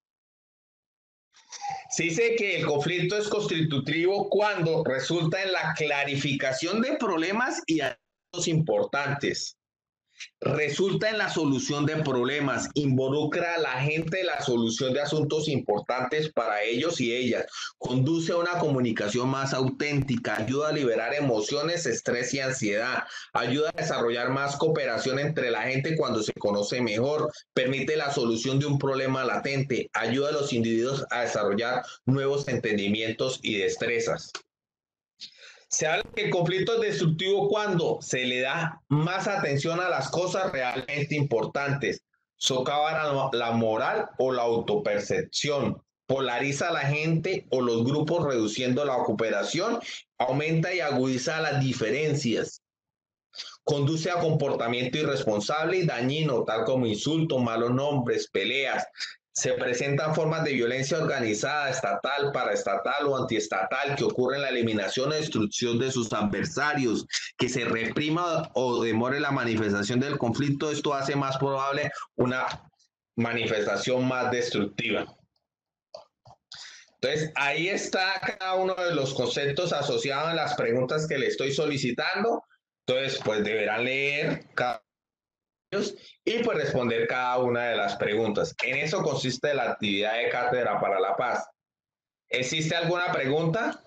Se dice que el conflicto es constitutivo cuando resulta en la clarificación de problemas y asuntos importantes. Resulta en la solución de problemas, involucra a la gente en la solución de asuntos importantes para ellos y ellas, conduce a una comunicación más auténtica, ayuda a liberar emociones, estrés y ansiedad, ayuda a desarrollar más cooperación entre la gente cuando se conoce mejor, permite la solución de un problema latente, ayuda a los individuos a desarrollar nuevos entendimientos y destrezas. Se habla que el conflicto es destructivo cuando se le da más atención a las cosas realmente importantes, socava la moral o la autopercepción, polariza a la gente o los grupos reduciendo la cooperación, aumenta y agudiza las diferencias, conduce a comportamiento irresponsable y dañino, tal como insultos, malos nombres, peleas. Se presentan formas de violencia organizada, estatal, paraestatal o antiestatal que ocurren en la eliminación o destrucción de sus adversarios, que se reprima o demore la manifestación del conflicto. Esto hace más probable una manifestación más destructiva. Entonces, ahí está cada uno de los conceptos asociados a las preguntas que le estoy solicitando. Entonces, pues deberán leer cada y pues responder cada una de las preguntas. En eso consiste la actividad de Cátedra para la Paz. ¿Existe alguna pregunta?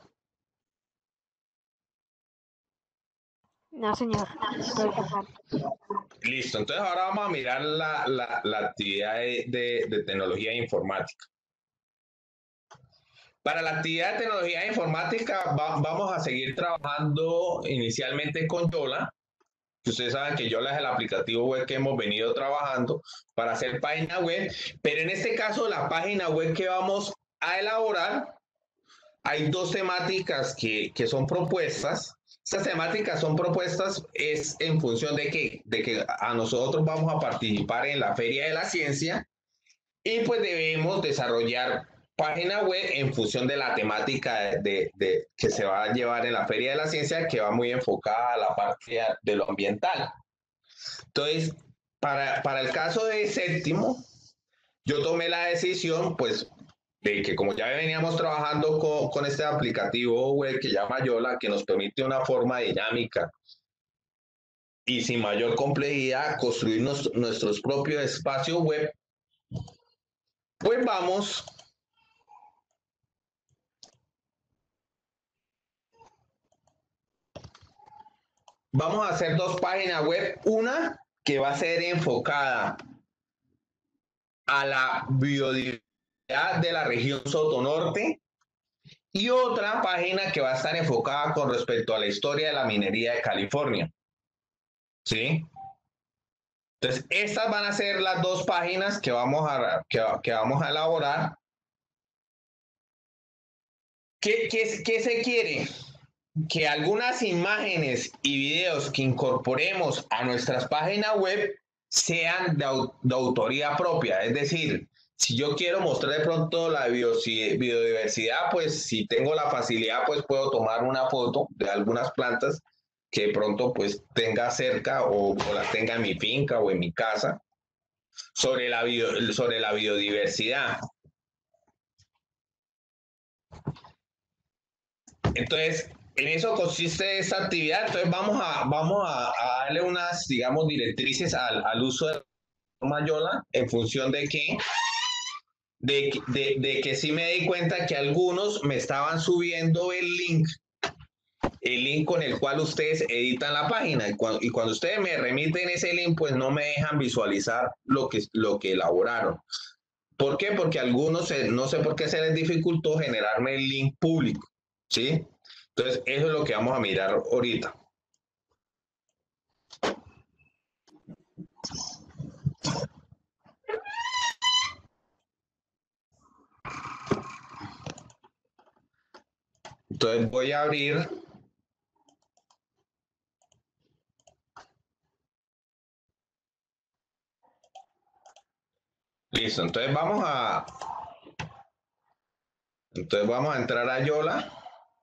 No, señor. Listo, entonces ahora vamos a mirar la, la, la actividad de, de, de tecnología informática. Para la actividad de tecnología informática va, vamos a seguir trabajando inicialmente con Yola. Ustedes saben que Yola es el aplicativo web que hemos venido trabajando para hacer página web, pero en este caso la página web que vamos a elaborar, hay dos temáticas que, que son propuestas. Estas temáticas son propuestas es en función de que, de que a nosotros vamos a participar en la Feria de la Ciencia y pues debemos desarrollar página web en función de la temática de, de, de, que se va a llevar en la Feria de la Ciencia, que va muy enfocada a la parte de lo ambiental. Entonces, para, para el caso de séptimo, yo tomé la decisión, pues, de que como ya veníamos trabajando con, con este aplicativo web que llama Yola, que nos permite una forma dinámica y sin mayor complejidad construir nos, nuestros propios espacios web, pues vamos vamos a hacer dos páginas web, una que va a ser enfocada a la biodiversidad de la región Sotonorte y otra página que va a estar enfocada con respecto a la historia de la minería de California. ¿Sí? Entonces, estas van a ser las dos páginas que vamos a, que, que vamos a elaborar. ¿Qué, qué, qué se quiere? Que algunas imágenes y videos que incorporemos a nuestras páginas web sean de, de autoría propia. Es decir, si yo quiero mostrar de pronto la biodiversidad, pues si tengo la facilidad, pues puedo tomar una foto de algunas plantas que de pronto pues tenga cerca o, o las tenga en mi finca o en mi casa sobre la, bio, sobre la biodiversidad. Entonces, en eso consiste esta actividad. Entonces, vamos a, vamos a, a darle unas, digamos, directrices al, al uso de Mayola en función de que, de, de, de que sí me di cuenta que algunos me estaban subiendo el link, el link con el cual ustedes editan la página. Y cuando, y cuando ustedes me remiten ese link, pues no me dejan visualizar lo que, lo que elaboraron. ¿Por qué? Porque algunos, no sé por qué se les dificultó generarme el link público, ¿sí? Entonces, eso es lo que vamos a mirar ahorita. Entonces, voy a abrir. Listo, entonces vamos a... Entonces vamos a entrar a Yola.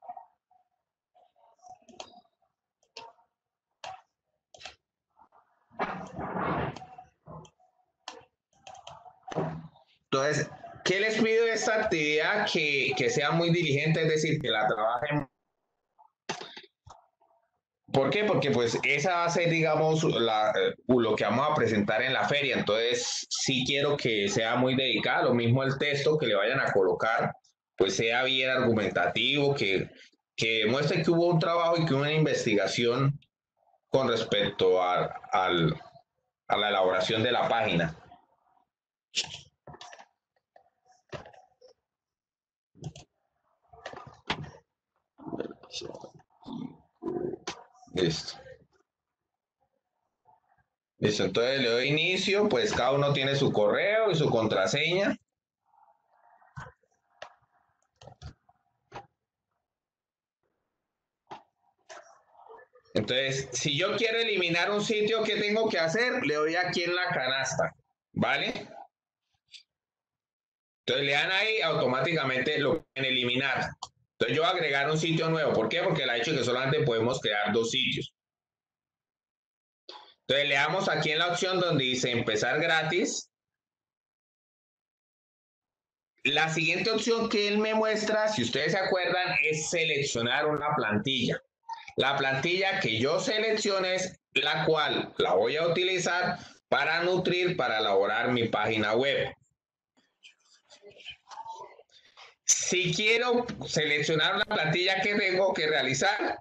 Entonces, ¿qué les pido de esta actividad? Que, que sea muy diligente, es decir, que la trabajen. ¿Por qué? Porque pues esa va a ser, digamos, la, lo que vamos a presentar en la feria. Entonces, sí quiero que sea muy dedicada. Lo mismo el texto que le vayan a colocar, pues sea bien argumentativo, que, que demuestre que hubo un trabajo y que hubo una investigación con respecto a, al, a la elaboración de la página. Listo. Listo, entonces le doy inicio, pues cada uno tiene su correo y su contraseña. Entonces, si yo quiero eliminar un sitio, ¿qué tengo que hacer? Le doy aquí en la canasta, ¿vale? Entonces le dan ahí, automáticamente lo pueden eliminar. Entonces yo voy a agregar un sitio nuevo. ¿Por qué? Porque le ha dicho que solamente podemos crear dos sitios. Entonces le damos aquí en la opción donde dice empezar gratis. La siguiente opción que él me muestra, si ustedes se acuerdan, es seleccionar una plantilla. La plantilla que yo seleccione es la cual la voy a utilizar para nutrir, para elaborar mi página web. Si quiero seleccionar una plantilla que tengo que realizar,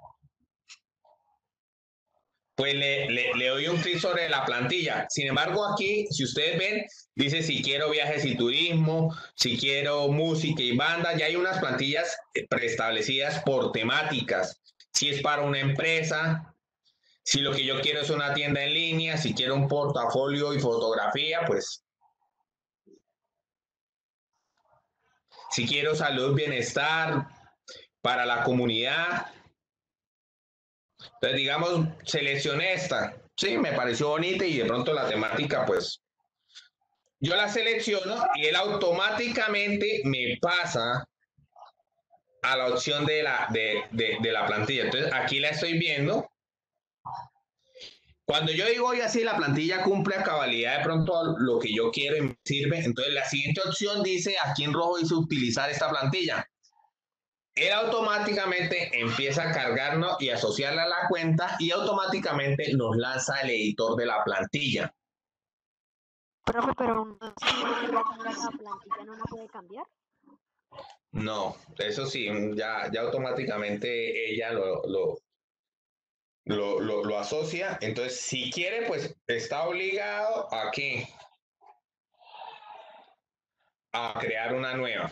pues le, le, le doy un clic sobre la plantilla. Sin embargo, aquí, si ustedes ven, dice si quiero viajes y turismo, si quiero música y banda, ya hay unas plantillas preestablecidas por temáticas. Si es para una empresa, si lo que yo quiero es una tienda en línea, si quiero un portafolio y fotografía, pues si quiero salud, bienestar para la comunidad. Entonces, digamos, seleccioné esta. Sí, me pareció bonita y de pronto la temática, pues, yo la selecciono y él automáticamente me pasa a la opción de la, de, de, de la plantilla. Entonces, aquí la estoy viendo. Cuando yo digo, oye, así la plantilla cumple a cabalidad de pronto lo que yo quiero y me sirve, entonces la siguiente opción dice, aquí en rojo dice utilizar esta plantilla. Él automáticamente empieza a cargarnos y asociarla a la cuenta y automáticamente nos lanza el editor de la plantilla. Profe, pero si uno ya tenga la plantilla, ¿no la puede cambiar? No, eso sí, ya, ya automáticamente ella lo, lo, lo, lo, lo asocia. Entonces, si quiere, pues está obligado a qué? A crear una nueva.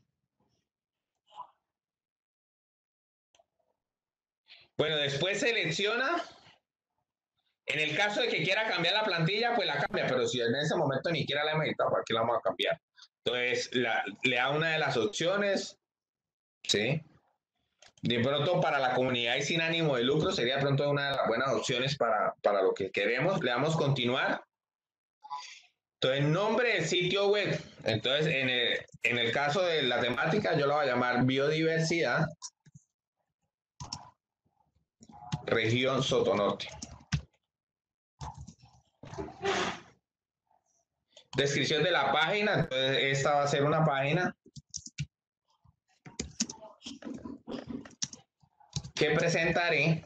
Bueno, después selecciona. En el caso de que quiera cambiar la plantilla, pues la cambia, pero si en ese momento ni siquiera la hemos editado, ¿para qué la vamos a cambiar? Entonces, la, le da una de las opciones, ¿sí? De pronto, para la comunidad y sin ánimo de lucro, sería de pronto una de las buenas opciones para, para lo que queremos. Le damos continuar. Entonces, nombre del sitio web. Entonces, en el, en el caso de la temática, yo la voy a llamar biodiversidad, región Sotonorte. Descripción de la página. Entonces, esta va a ser una página que presentaré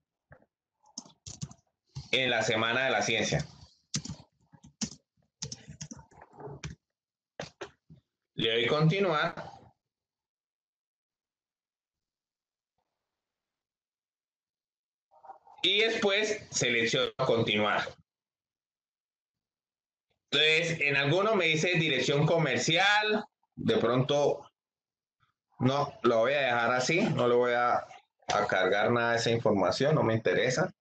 en la Semana de la Ciencia. Le doy continuar. Y después selecciono continuar. Entonces, en alguno me dice dirección comercial. De pronto, no, lo voy a dejar así. No le voy a, a cargar nada de esa información. No me interesa.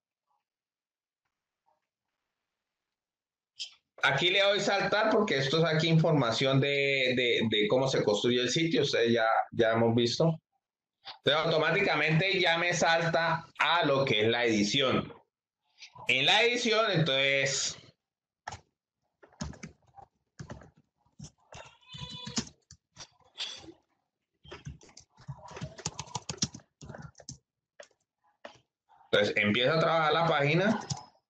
Aquí le doy saltar porque esto es aquí información de, de, de cómo se construye el sitio. Ustedes ya, ya hemos visto. Entonces, automáticamente ya me salta a lo que es la edición. En la edición, entonces, entonces empiezo a trabajar la página.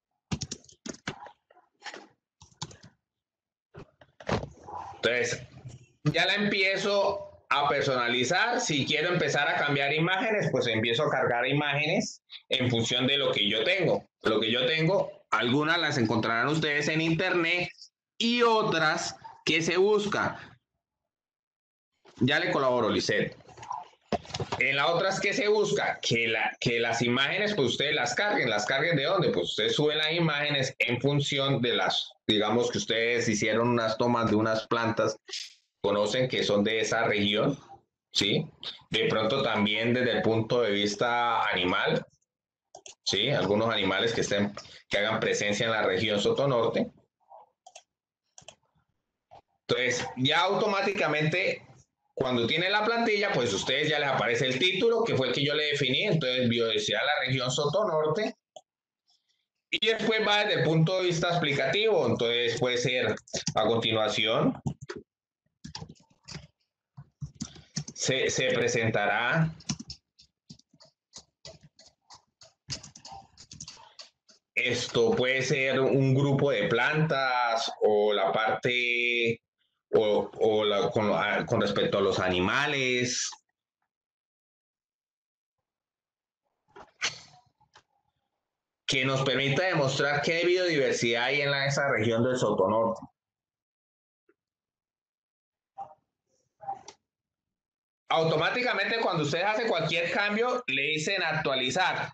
Entonces, ya la empiezo a personalizar. Si quiero empezar a cambiar imágenes, pues empiezo a cargar imágenes en función de lo que yo tengo. Lo que yo tengo, algunas las encontrarán ustedes en internet y otras que se buscan. Ya le colaboro, Lisette. En la otra es que se busca que, la, que las imágenes, pues ustedes las carguen. ¿Las carguen de dónde? Pues ustedes suben las imágenes en función de las, digamos que ustedes hicieron unas tomas de unas plantas, conocen que son de esa región, ¿sí? De pronto también desde el punto de vista animal, ¿sí? Algunos animales que, estén, que hagan presencia en la región Sotonorte. Entonces, ya automáticamente, cuando tienen la plantilla, pues a ustedes ya les aparece el título, que fue el que yo le definí. Entonces, biodiversidad de la región Sotonorte. Y después va desde el punto de vista explicativo. Entonces, puede ser a continuación. Se, se presentará esto, puede ser un grupo de plantas o la parte o, o la, con, con respecto a los animales. Que nos permita demostrar qué biodiversidad hay en la, esa región del Sotonorte. Automáticamente cuando ustedes hacen cualquier cambio, le dicen actualizar.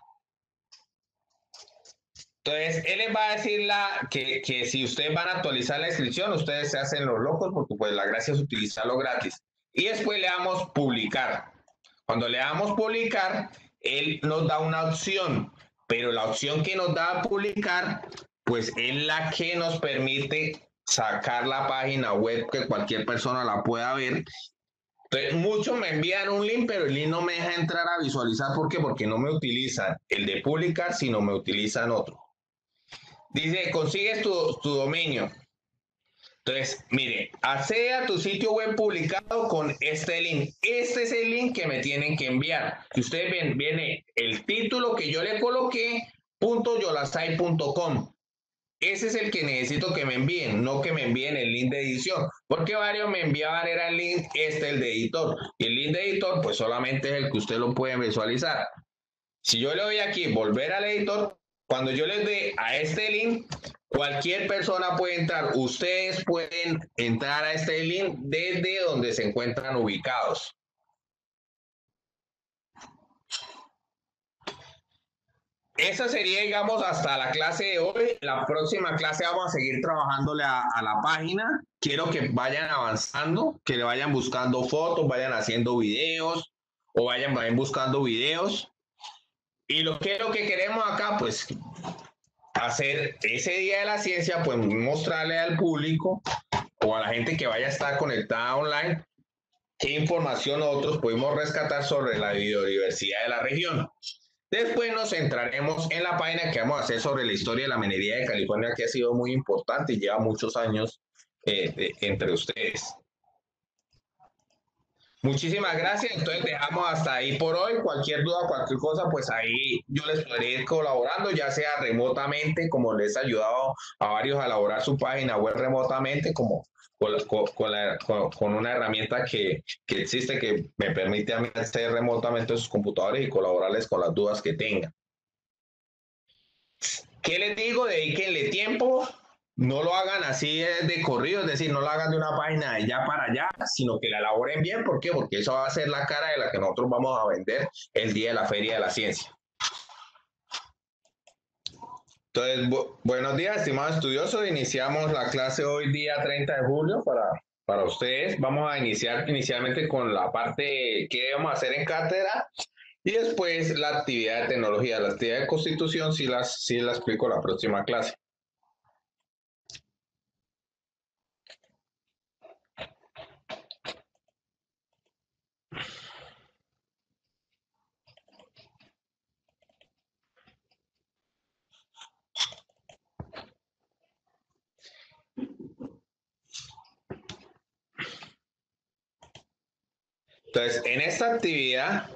Entonces, él les va a decir la, que, que si ustedes van a actualizar la inscripción, ustedes se hacen los locos porque pues la gracia es utilizarlo gratis. Y después le damos publicar. Cuando le damos publicar, él nos da una opción, pero la opción que nos da a publicar, pues es la que nos permite sacar la página web que cualquier persona la pueda ver Entonces, muchos me envían un link, pero el link no me deja entrar a visualizar. ¿Por qué? Porque no me utilizan el de publicar, sino me utilizan otro. Dice, consigues tu, tu dominio. Entonces, mire, accede a tu sitio web publicado con este link. Este es el link que me tienen que enviar. Si ustedes ven, viene el título que yo le coloqué, punto yolasai punto com. Ese es el que necesito que me envíen, no que me envíen el link de edición, porque varios me enviaban era el link, este el de editor, y el link de editor pues solamente es el que usted lo puede visualizar. Si yo le doy aquí volver al editor, cuando yo les dé a este link, cualquier persona puede entrar, ustedes pueden entrar a este link desde donde se encuentran ubicados. Esa sería, digamos, hasta la clase de hoy. La próxima clase vamos a seguir trabajándole a, a la página. Quiero que vayan avanzando, que le vayan buscando fotos, vayan haciendo videos o vayan, vayan buscando videos. Y lo que, lo que queremos acá, pues, hacer ese día de la ciencia, pues, mostrarle al público o a la gente que vaya a estar conectada online qué información nosotros podemos rescatar sobre la biodiversidad de la región. Después nos centraremos en la página que vamos a hacer sobre la historia de la minería de California, que ha sido muy importante y lleva muchos años eh, de, entre ustedes. Muchísimas gracias. Entonces dejamos hasta ahí por hoy. Cualquier duda, cualquier cosa, pues ahí yo les podré ir colaborando, ya sea remotamente, como les he ayudado a varios a elaborar su página web remotamente, como con, con, con, la, con, con una herramienta que, que existe que me permite a mí hacer remotamente sus computadores y colaborarles con las dudas que tengan. ¿Qué les digo? Dedíquenle tiempo. No lo hagan así de corrido, es decir, no lo hagan de una página de allá para allá, sino que la elaboren bien. ¿Por qué? Porque eso va a ser la cara de la que nosotros vamos a vender el día de la Feria de la Ciencia. Entonces, bu buenos días, estimados estudiosos. Iniciamos la clase hoy día treinta de julio para, para ustedes. Vamos a iniciar inicialmente con la parte que debemos hacer en cátedra y después la actividad de tecnología. La actividad de constitución sí la sí la explico la próxima clase. Entonces, en esta actividad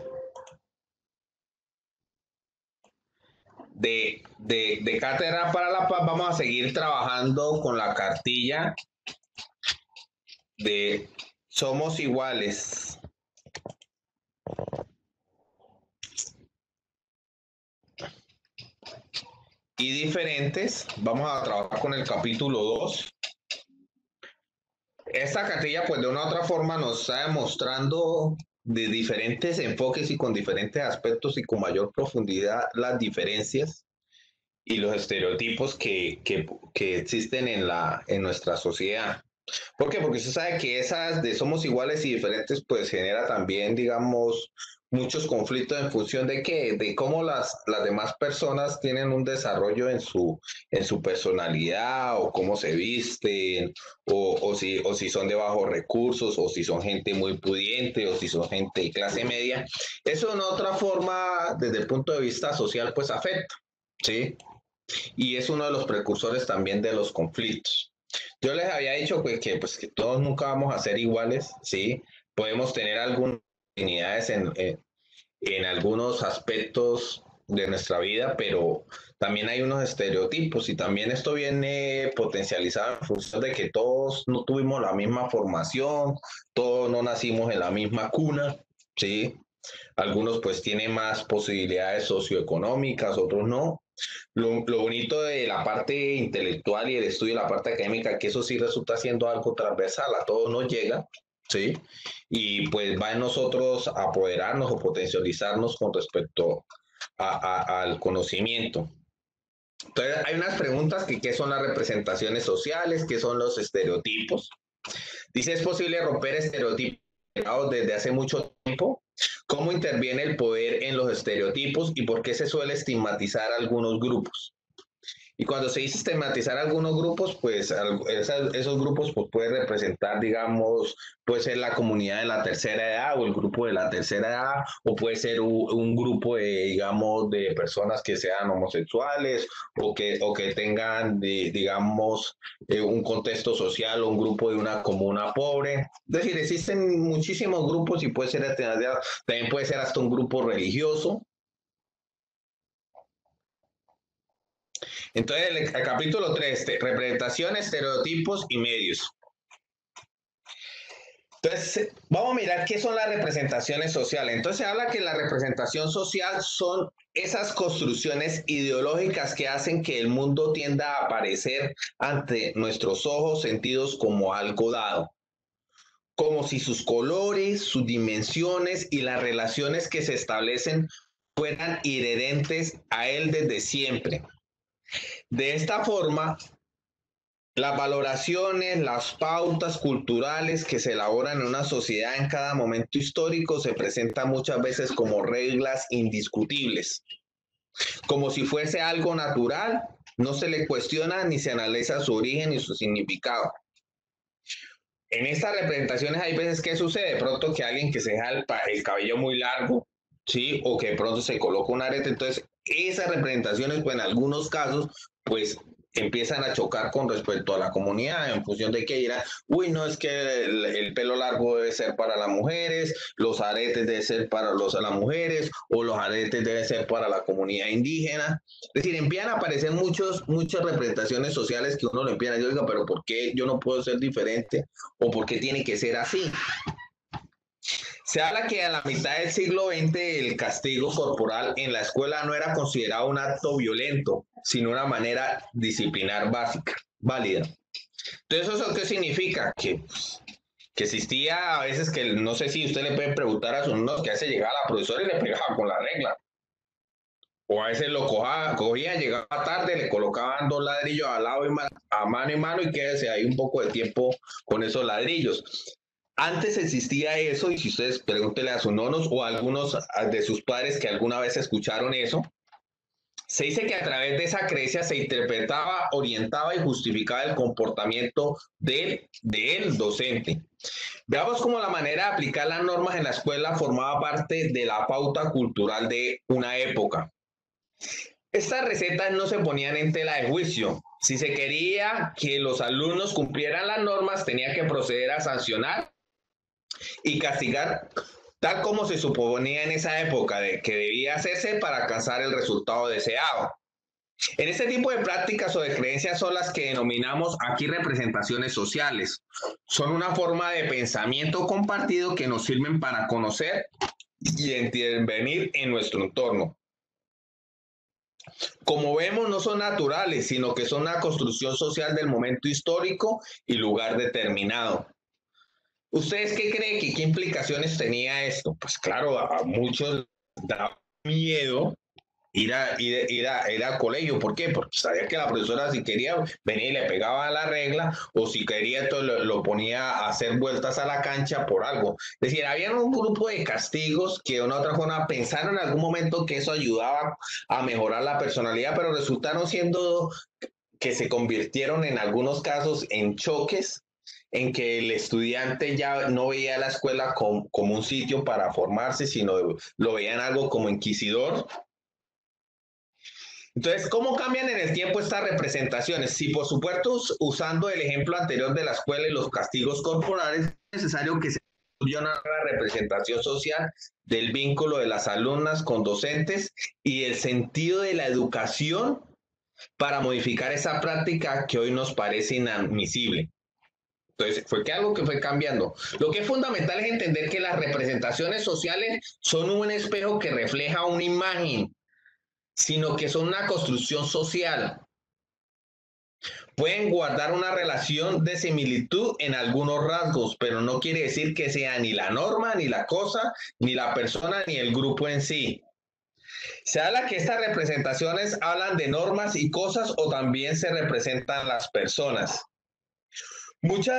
de, de, de Cátedra para la Paz vamos a seguir trabajando con la cartilla de Somos Iguales. Y diferentes. Vamos a trabajar con el capítulo dos. Esta cartilla, pues de una u otra forma, nos está demostrando de diferentes enfoques y con diferentes aspectos y con mayor profundidad las diferencias y los estereotipos que, que, que existen en, la, en nuestra sociedad. ¿Por qué? Porque usted sabe que esas de somos iguales y diferentes, pues genera también, digamos, muchos conflictos en función de que, de cómo las, las demás personas tienen un desarrollo en su, en su personalidad o cómo se visten o, o, si, o si son de bajos recursos o si son gente muy pudiente o si son gente de clase media. Eso de una otra forma, desde el punto de vista social, pues afecta, ¿sí? Y es uno de los precursores también de los conflictos. Yo les había dicho pues, que, pues, que todos nunca vamos a ser iguales, ¿sí? Podemos tener algunas afinidades en, en, en algunos aspectos de nuestra vida, pero también hay unos estereotipos y también esto viene potencializado en función de que todos no tuvimos la misma formación, todos no nacimos en la misma cuna, ¿sí? Algunos pues tienen más posibilidades socioeconómicas, otros no. Lo, lo bonito de la parte intelectual y el estudio de la parte académica, que eso sí resulta siendo algo transversal, a todos nos llega, ¿sí? Y pues va en nosotros apoderarnos o potencializarnos con respecto a, a, al conocimiento. Entonces, hay unas preguntas que qué son las representaciones sociales, qué son los estereotipos. Dice, ¿es posible romper estereotipos desde hace mucho tiempo? ¿Cómo interviene el poder en los estereotipos y por qué se suele estigmatizar a algunos grupos? Y cuando se dice sistematizar algunos grupos, pues al- esas- esos grupos pues, pueden representar, digamos, puede ser la comunidad de la tercera edad o el grupo de la tercera edad, o puede ser un, un grupo de, digamos, de personas que sean homosexuales o que, o que tengan, di- digamos, eh, un contexto social o un grupo de una comuna pobre. Es decir, existen muchísimos grupos y puede ser, también puede ser hasta un grupo religioso. Entonces, el, el capítulo tres, representación, estereotipos y medios. Entonces, vamos a mirar qué son las representaciones sociales. Entonces, se habla que la representación social son esas construcciones ideológicas que hacen que el mundo tienda a aparecer ante nuestros ojos, sentidos como algo dado, como si sus colores, sus dimensiones y las relaciones que se establecen fueran inherentes a él desde siempre. De esta forma, las valoraciones, las pautas culturales que se elaboran en una sociedad en cada momento histórico se presentan muchas veces como reglas indiscutibles, como si fuese algo natural, no se le cuestiona ni se analiza su origen ni su significado. En estas representaciones hay veces que sucede, de pronto que alguien que se deja el, el cabello muy largo, ¿sí? O que de pronto se coloca un arete, entonces esas representaciones, pues en algunos casos, pues empiezan a chocar con respecto a la comunidad en función de que dirán, uy, no, es que el, el pelo largo debe ser para las mujeres, los aretes deben ser para los, las mujeres, o los aretes deben ser para la comunidad indígena. Es decir, empiezan a aparecer muchos, muchas representaciones sociales que uno lo empieza a decir, oiga, pero ¿por qué yo no puedo ser diferente? ¿O por qué tiene que ser así? Se habla que a la mitad del siglo veinte el castigo corporal en la escuela no era considerado un acto violento, sino una manera disciplinar básica, válida. Entonces, ¿eso qué significa? Que, que existía a veces que, no sé si usted le puede preguntar a sus alumnos que a veces llegaba la profesora y le pegaba con la regla. O a veces lo cogía, cogía, llegaba tarde, le colocaban dos ladrillos al lado y a mano y mano y quédese ahí un poco de tiempo con esos ladrillos. Antes existía eso y si ustedes pregúntenle a sus nonos o a algunos de sus padres que alguna vez escucharon eso, se dice que a través de esa creencia se interpretaba, orientaba y justificaba el comportamiento del, del docente. Veamos cómo la manera de aplicar las normas en la escuela formaba parte de la pauta cultural de una época. Estas recetas no se ponían en tela de juicio. Si se quería que los alumnos cumplieran las normas, tenía que proceder a sancionar y castigar tal como se suponía en esa época de que debía hacerse para alcanzar el resultado deseado. En este tipo de prácticas o de creencias son las que denominamos aquí representaciones sociales. Son una forma de pensamiento compartido que nos sirven para conocer y intervenir en nuestro entorno. Como vemos, no son naturales, sino que son una construcción social del momento histórico y lugar determinado. ¿Ustedes qué creen que qué implicaciones tenía esto? Pues claro, a muchos da miedo ir, a, ir, ir, a, ir al colegio. ¿Por qué? Porque sabía que la profesora si quería venía y le pegaba a la regla o si quería todo, lo, lo ponía a hacer vueltas a la cancha por algo. Es decir, había un grupo de castigos que de una u otra forma pensaron en algún momento que eso ayudaba a mejorar la personalidad, pero resultaron siendo que se convirtieron en algunos casos en choques en que el estudiante ya no veía la escuela como, como un sitio para formarse, sino lo veían algo como inquisidor. Entonces, ¿cómo cambian en el tiempo estas representaciones? Si por supuesto usando el ejemplo anterior de la escuela y los castigos corporales, es necesario que se construya una representación social del vínculo de las alumnas con docentes y el sentido de la educación para modificar esa práctica que hoy nos parece inadmisible. Entonces, fue que algo que fue cambiando. Lo que es fundamental es entender que las representaciones sociales son un espejo que refleja una imagen, sino que son una construcción social. Pueden guardar una relación de similitud en algunos rasgos, pero no quiere decir que sea ni la norma, ni la cosa, ni la persona, ni el grupo en sí. Se habla que estas representaciones hablan de normas y cosas o también se representan las personas. Muchas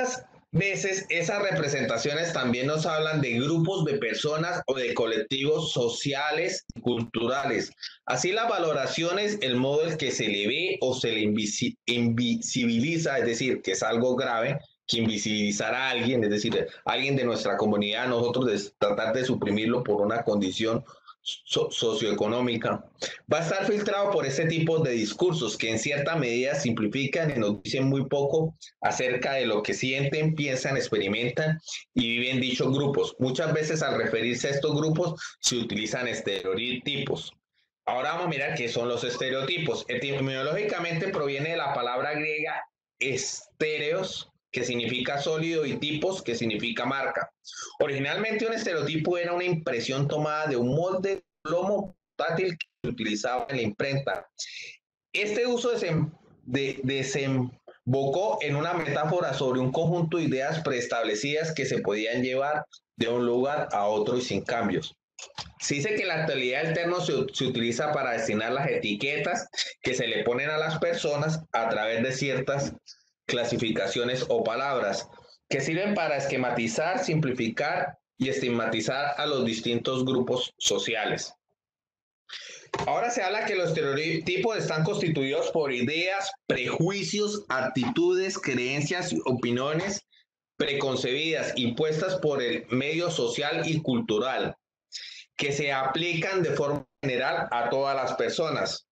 veces esas representaciones también nos hablan de grupos de personas o de colectivos sociales y culturales. Así las valoraciones, el modo en que se le ve o se le invisi invisibiliza, es decir, que es algo grave, que invisibilizar a alguien, es decir, alguien de nuestra comunidad, nosotros de tratar de suprimirlo por una condición so socioeconómica, va a estar filtrado por este tipo de discursos que en cierta medida simplifican y nos dicen muy poco acerca de lo que sienten, piensan, experimentan y viven dichos grupos. Muchas veces al referirse a estos grupos se utilizan estereotipos. Ahora vamos a mirar qué son los estereotipos. Etimológicamente proviene de la palabra griega estéreos, que significa sólido, y tipos, que significa marca. Originalmente un estereotipo era una impresión tomada de un molde de plomo portátil que se utilizaba en la imprenta. Este uso desem, de, desembocó en una metáfora sobre un conjunto de ideas preestablecidas que se podían llevar de un lugar a otro y sin cambios. Se dice que en la actualidad el término se, se utiliza para destinar las etiquetas que se le ponen a las personas a través de ciertas clasificaciones o palabras que sirven para esquematizar, simplificar y estigmatizar a los distintos grupos sociales. Ahora se habla que los estereotipos están constituidos por ideas, prejuicios, actitudes, creencias y opiniones preconcebidas impuestas por el medio social y cultural que se aplican de forma general a todas las personas.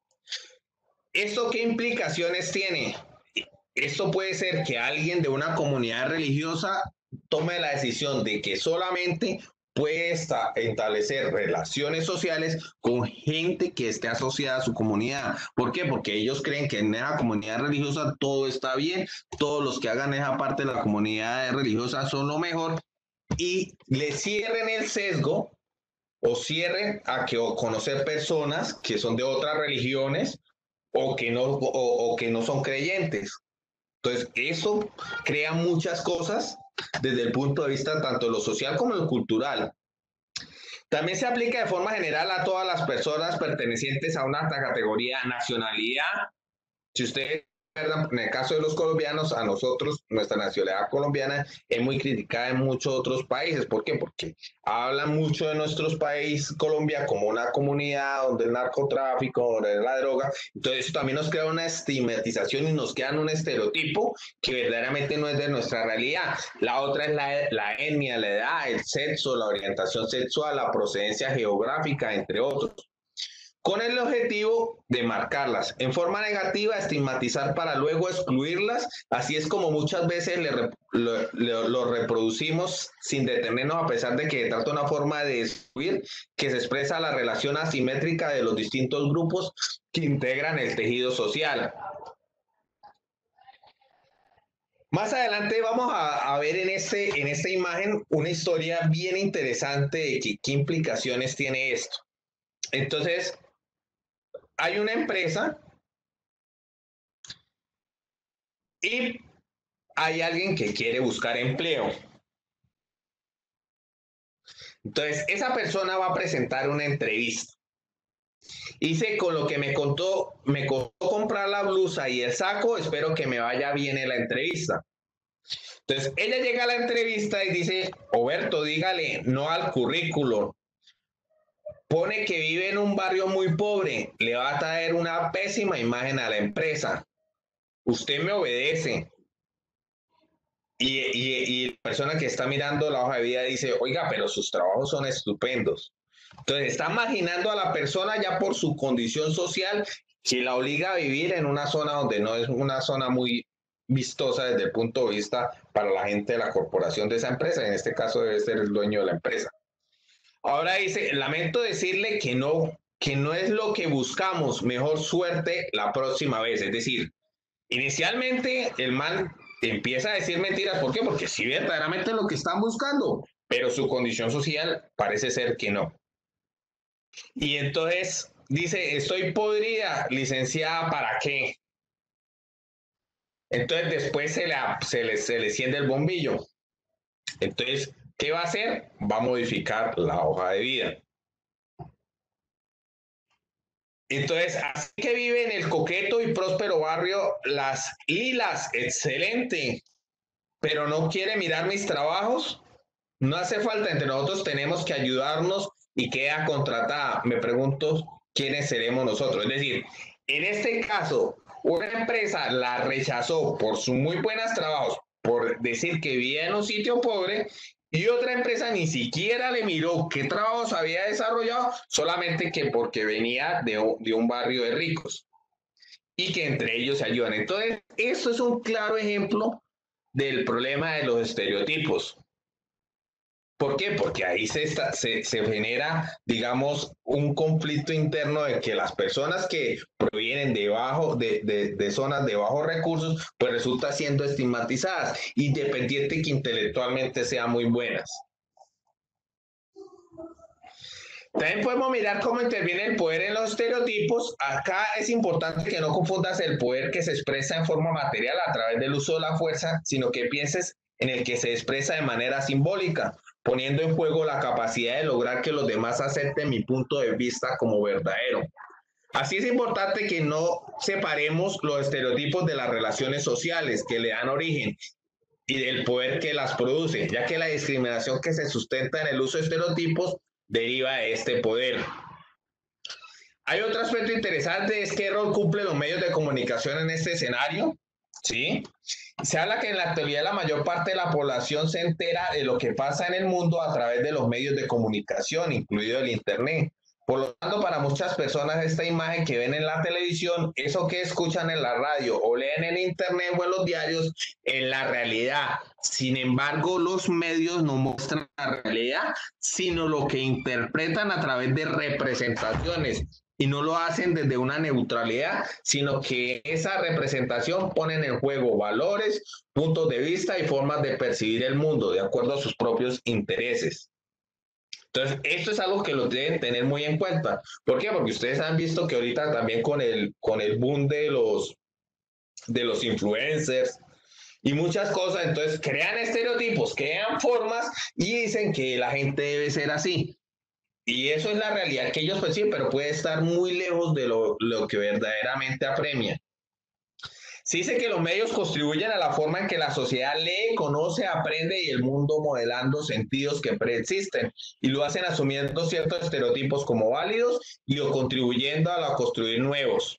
¿Esto qué implicaciones tiene? Esto puede ser que alguien de una comunidad religiosa tome la decisión de que solamente puede establecer relaciones sociales con gente que esté asociada a su comunidad. ¿Por qué? Porque ellos creen que en esa comunidad religiosa todo está bien, todos los que hagan esa parte de la comunidad religiosa son lo mejor, y le cierren el sesgo o cierren a que o conocer personas que son de otras religiones o que no, o, o que no son creyentes. Entonces, eso crea muchas cosas desde el punto de vista tanto lo social como lo cultural. También se aplica de forma general a todas las personas pertenecientes a una categoría, nacionalidad. Si ustedes recuerdan, en el caso de los colombianos, a nosotros, nuestra nacionalidad colombiana es muy criticada en muchos otros países. ¿Por qué? Porque hablan mucho de nuestros países, Colombia, como una comunidad donde el narcotráfico, donde la droga. Entonces, eso también nos crea una estigmatización y nos queda un estereotipo que verdaderamente no es de nuestra realidad. La otra es la, la etnia, la edad, el sexo, la orientación sexual, la procedencia geográfica, entre otros, con el objetivo de marcarlas en forma negativa, estigmatizar para luego excluirlas. Así es como muchas veces le, lo, lo, lo reproducimos sin detenernos, a pesar de que trata una forma de excluir que se expresa la relación asimétrica de los distintos grupos que integran el tejido social. Más adelante vamos a, a ver en, este, en esta imagen una historia bien interesante de que, qué implicaciones tiene esto. Entonces, hay una empresa y hay alguien que quiere buscar empleo. Entonces, esa persona va a presentar una entrevista. Dice, con lo que me contó, me costó comprar la blusa y el saco, espero que me vaya bien en la entrevista. Entonces, ella llega a la entrevista y dice, Roberto, dígale no al currículo. Pone que vive en un barrio muy pobre, le va a traer una pésima imagen a la empresa. Usted me obedece. Y, y, y la persona que está mirando la hoja de vida dice, oiga, pero sus trabajos son estupendos. Entonces está marginando a la persona ya por su condición social, que la obliga a vivir en una zona donde no es una zona muy vistosa desde el punto de vista para la gente de la corporación de esa empresa. En este caso debe ser el dueño de la empresa. Ahora dice, lamento decirle que no, que no es lo que buscamos, mejor suerte la próxima vez. Es decir, inicialmente el man empieza a decir mentiras. ¿Por qué? Porque sí, verdaderamente es lo que están buscando, pero su condición social parece ser que no. Y entonces dice, estoy podrida, licenciada, ¿para qué? Entonces después se le, se le, se le enciende el bombillo. Entonces, ¿qué va a hacer? Va a modificar la hoja de vida. Entonces, así que vive en el coqueto y próspero barrio Las Lilas. Excelente. pero no quiere mirar mis trabajos. No hace falta, entre nosotros tenemos que ayudarnos y queda contratada. Me pregunto quiénes seremos nosotros. Es decir, en este caso, una empresa la rechazó por sus muy buenos trabajos, por decir que vivía en un sitio pobre, y otra empresa ni siquiera le miró qué trabajos había desarrollado, solamente que porque venía de un, de un barrio de ricos y que entre ellos se ayudan. Entonces, esto es un claro ejemplo del problema de los estereotipos. ¿Por qué? Porque ahí se, está, se, se genera, digamos, un conflicto interno de que las personas que provienen de, bajo, de, de, de zonas de bajos recursos, pues resulta siendo estigmatizadas, independiente que intelectualmente sean muy buenas. También podemos mirar cómo interviene el poder en los estereotipos. Acá es importante que no confundas el poder que se expresa en forma material a través del uso de la fuerza, sino que pienses en el que se expresa de manera simbólica, poniendo en juego la capacidad de lograr que los demás acepten mi punto de vista como verdadero. Así es importante que no separemos los estereotipos de las relaciones sociales que le dan origen y del poder que las produce, ya que la discriminación que se sustenta en el uso de estereotipos deriva de este poder. Hay otro aspecto interesante, es qué rol cumplen los medios de comunicación en este escenario. ¿Sí? Se habla que en la actualidad la mayor parte de la población se entera de lo que pasa en el mundo a través de los medios de comunicación, incluido el Internet. Por lo tanto, para muchas personas esta imagen que ven en la televisión, eso que escuchan en la radio o leen en Internet o en los diarios, en la realidad. Sin embargo, los medios no muestran la realidad, sino lo que interpretan a través de representaciones. Y no lo hacen desde una neutralidad, sino que esa representación pone en juego valores, puntos de vista y formas de percibir el mundo de acuerdo a sus propios intereses. Entonces, esto es algo que lo deben tener muy en cuenta. ¿Por qué? Porque ustedes han visto que ahorita también con el, con el boom de los, de los influencers y muchas cosas, entonces crean estereotipos, crean formas y dicen que la gente debe ser así. Y eso es la realidad que ellos perciben, pero puede estar muy lejos de lo, lo que verdaderamente apremia. Se dice que los medios contribuyen a la forma en que la sociedad lee, conoce, aprende y el mundo modelando sentidos que preexisten y lo hacen asumiendo ciertos estereotipos como válidos y o contribuyendo a la construir nuevos.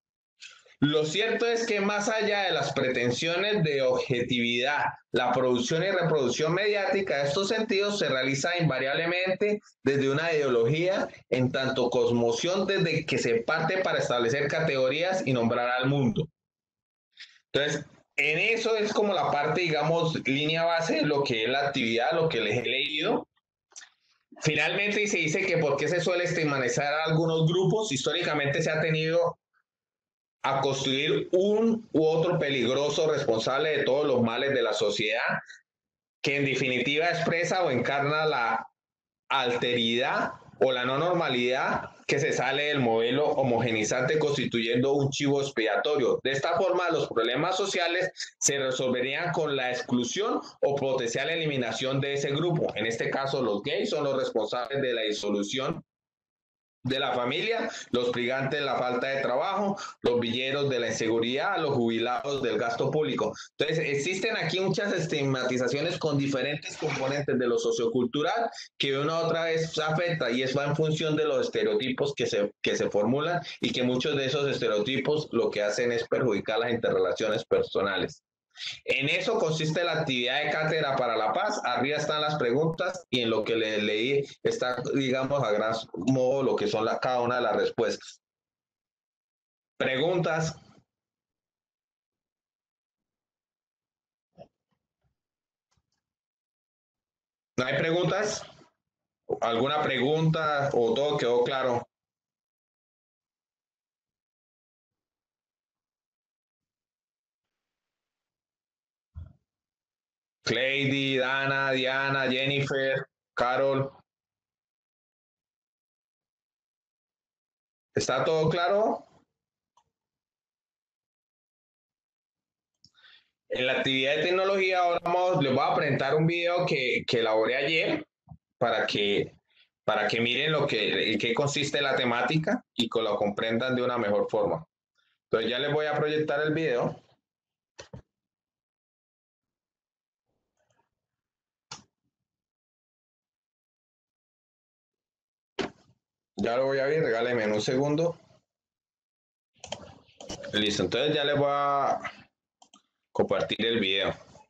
Lo cierto es que más allá de las pretensiones de objetividad, la producción y reproducción mediática de estos sentidos se realiza invariablemente desde una ideología, en tanto cosmoción desde que se parte para establecer categorías y nombrar al mundo. Entonces, en eso es como la parte, digamos, línea base de lo que es la actividad, lo que les he leído. Finalmente, se dice que por qué se suele estigmatizar a algunos grupos, históricamente se ha tenido a construir un u otro peligroso responsable de todos los males de la sociedad, que en definitiva expresa o encarna la alteridad o la no normalidad que se sale del modelo homogenizante constituyendo un chivo expiatorio. De esta forma, los problemas sociales se resolverían con la exclusión o potencial eliminación de ese grupo. En este caso, los gays son los responsables de la disolución de la familia, los brigantes de la falta de trabajo, los villeros de la inseguridad, los jubilados del gasto público. Entonces, existen aquí muchas estigmatizaciones con diferentes componentes de lo sociocultural que una otra vez afecta y eso va en función de los estereotipos que se, que se formulan y que muchos de esos estereotipos lo que hacen es perjudicar las interrelaciones personales. En eso consiste la actividad de Cátedra para la Paz. Arriba están las preguntas y en lo que les leí está, digamos, a gran modo lo que son la, cada una de las respuestas. ¿Preguntas? ¿No hay preguntas? ¿Alguna pregunta o todo quedó claro? Cleidy, Dana, Diana, Jennifer, Carol. ¿Está todo claro? En la actividad de tecnología ahora vamos, les voy a presentar un video que, que elaboré ayer para que, para que miren lo que, en qué consiste la temática y que lo comprendan de una mejor forma. Entonces ya les voy a proyectar el video. Ya lo voy a abrir, regáleme un segundo. Listo, entonces ya les voy a compartir el video.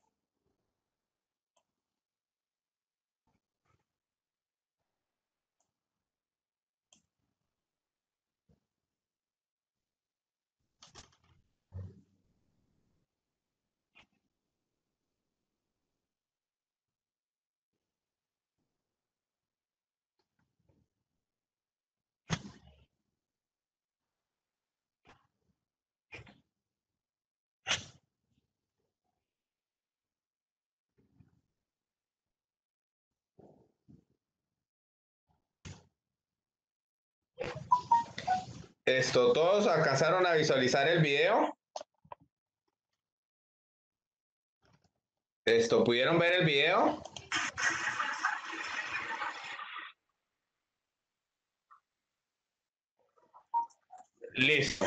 Esto, ¿todos alcanzaron a visualizar el video? Esto, ¿pudieron ver el video? Listo.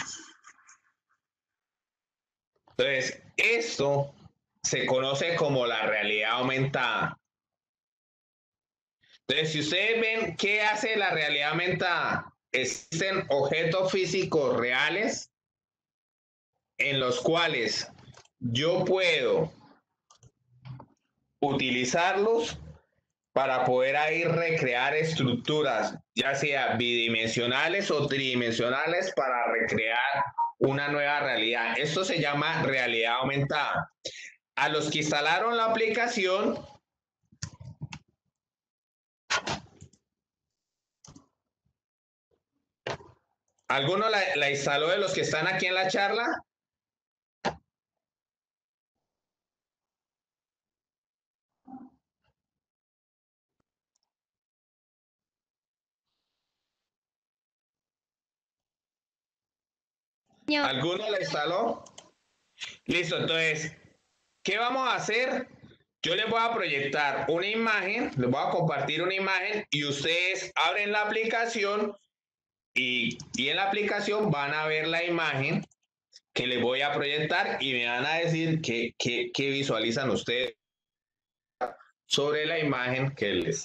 Entonces, esto se conoce como la realidad aumentada. Entonces, si ustedes ven qué hace la realidad aumentada, existen objetos físicos reales en los cuales yo puedo utilizarlos para poder ahí recrear estructuras, ya sea bidimensionales o tridimensionales, para recrear una nueva realidad. Esto se llama realidad aumentada. A los que instalaron la aplicación, ¿alguno la, la instaló de los que están aquí en la charla? ¿Alguno la instaló? Listo, entonces, ¿qué vamos a hacer? Yo les voy a proyectar una imagen, les voy a compartir una imagen y ustedes abren la aplicación y, y en la aplicación van a ver la imagen que les voy a proyectar y me van a decir qué, qué, qué visualizan ustedes sobre la imagen que les...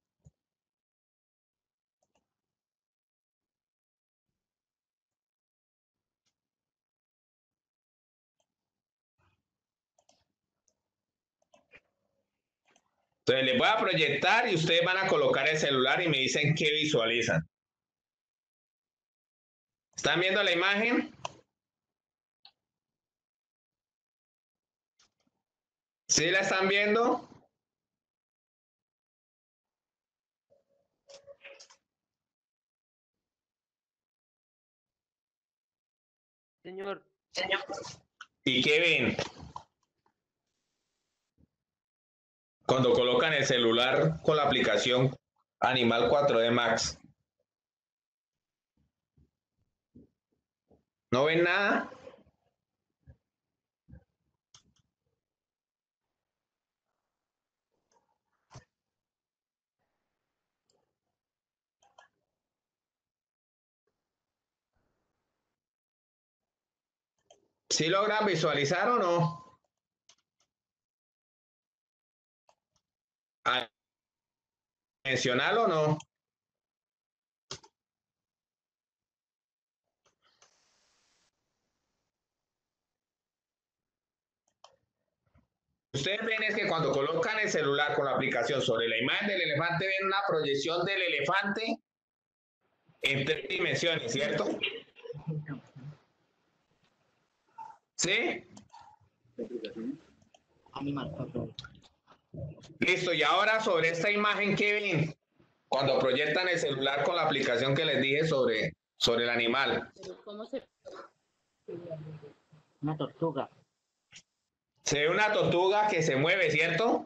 Entonces les voy a proyectar y ustedes van a colocar el celular y me dicen qué visualizan. ¿Están viendo la imagen? ¿Sí la están viendo? Señor. ¿Y qué ven? Cuando colocan el celular con la aplicación Animal cuatro D Max. ¿No ven nada? ¿Sí logran visualizar o no? ¿Mencionar o no? Ustedes ven es que cuando colocan el celular con la aplicación sobre la imagen del elefante, ven una proyección del elefante en tres dimensiones, ¿cierto? ¿Sí? Listo, y ahora sobre esta imagen, ¿qué ven? Cuando proyectan el celular con la aplicación que les dije sobre, sobre el animal. ¿Cómo se...? Una tortuga. Se ve una tortuga que se mueve, ¿cierto?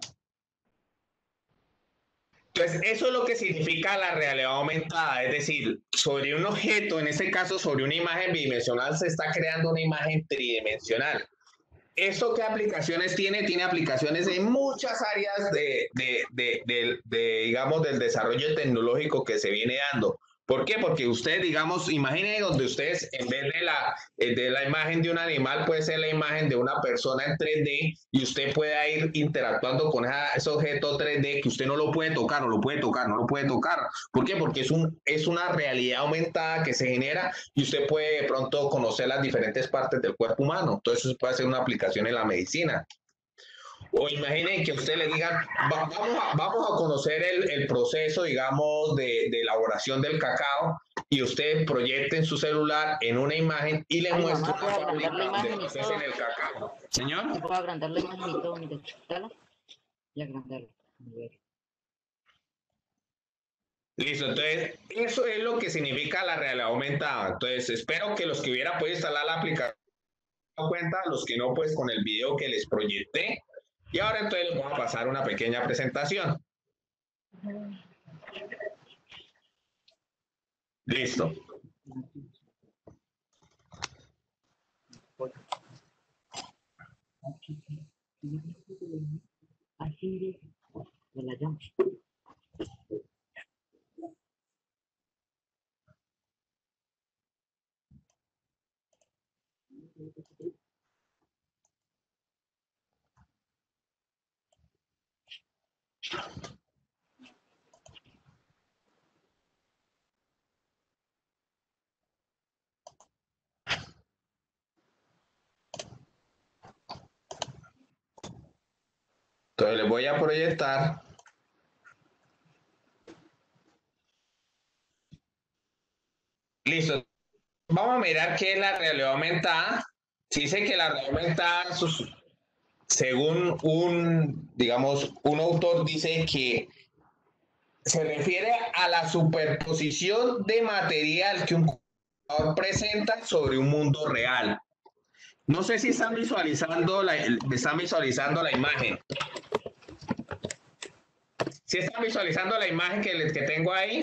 Entonces, eso es lo que significa la realidad aumentada, es decir, sobre un objeto, en este caso sobre una imagen bidimensional, se está creando una imagen tridimensional. ¿Esto qué aplicaciones tiene? Tiene aplicaciones en muchas áreas de, de, de, de, de, digamos, del desarrollo tecnológico que se viene dando. ¿Por qué? Porque usted, digamos, imaginen donde ustedes, en vez de la, eh, de la imagen de un animal, puede ser la imagen de una persona en tres D y usted puede ir interactuando con esa, ese objeto tres D que usted no lo puede tocar, no lo puede tocar, no lo puede tocar. ¿Por qué? Porque es, un, es una realidad aumentada que se genera y usted puede de pronto conocer las diferentes partes del cuerpo humano. Entonces, eso puede ser una aplicación en la medicina. O imaginen que usted le digan, va, vamos, a, vamos a conocer el, el proceso, digamos, de, de elaboración del cacao y usted proyecte en su celular en una imagen y le Ay, muestra mamá, ¿puedo una agrandar la fábrica donde imagen y procesan todo? el cacao. Señor. ¿Sí puedo agrandar la imagen y todo? Mira, quitarla y agrandarla. A ver. Listo, entonces eso es lo que significa la realidad aumentada. Entonces espero que los que hubieran podido instalar la aplicación se den cuenta, los que no, pues con el video que les proyecté. Y ahora entonces les voy a pasar una pequeña presentación. Listo. Así de la llama. Entonces les voy a proyectar. Listo. Vamos a mirar qué es la realidad aumentada. Se dice que la realidad aumentada, sus- según un, digamos, un autor dice que se refiere a la superposición de material que un computador presenta sobre un mundo real. No sé si están visualizando la, están visualizando la imagen. Si están visualizando la imagen que, les- que tengo ahí.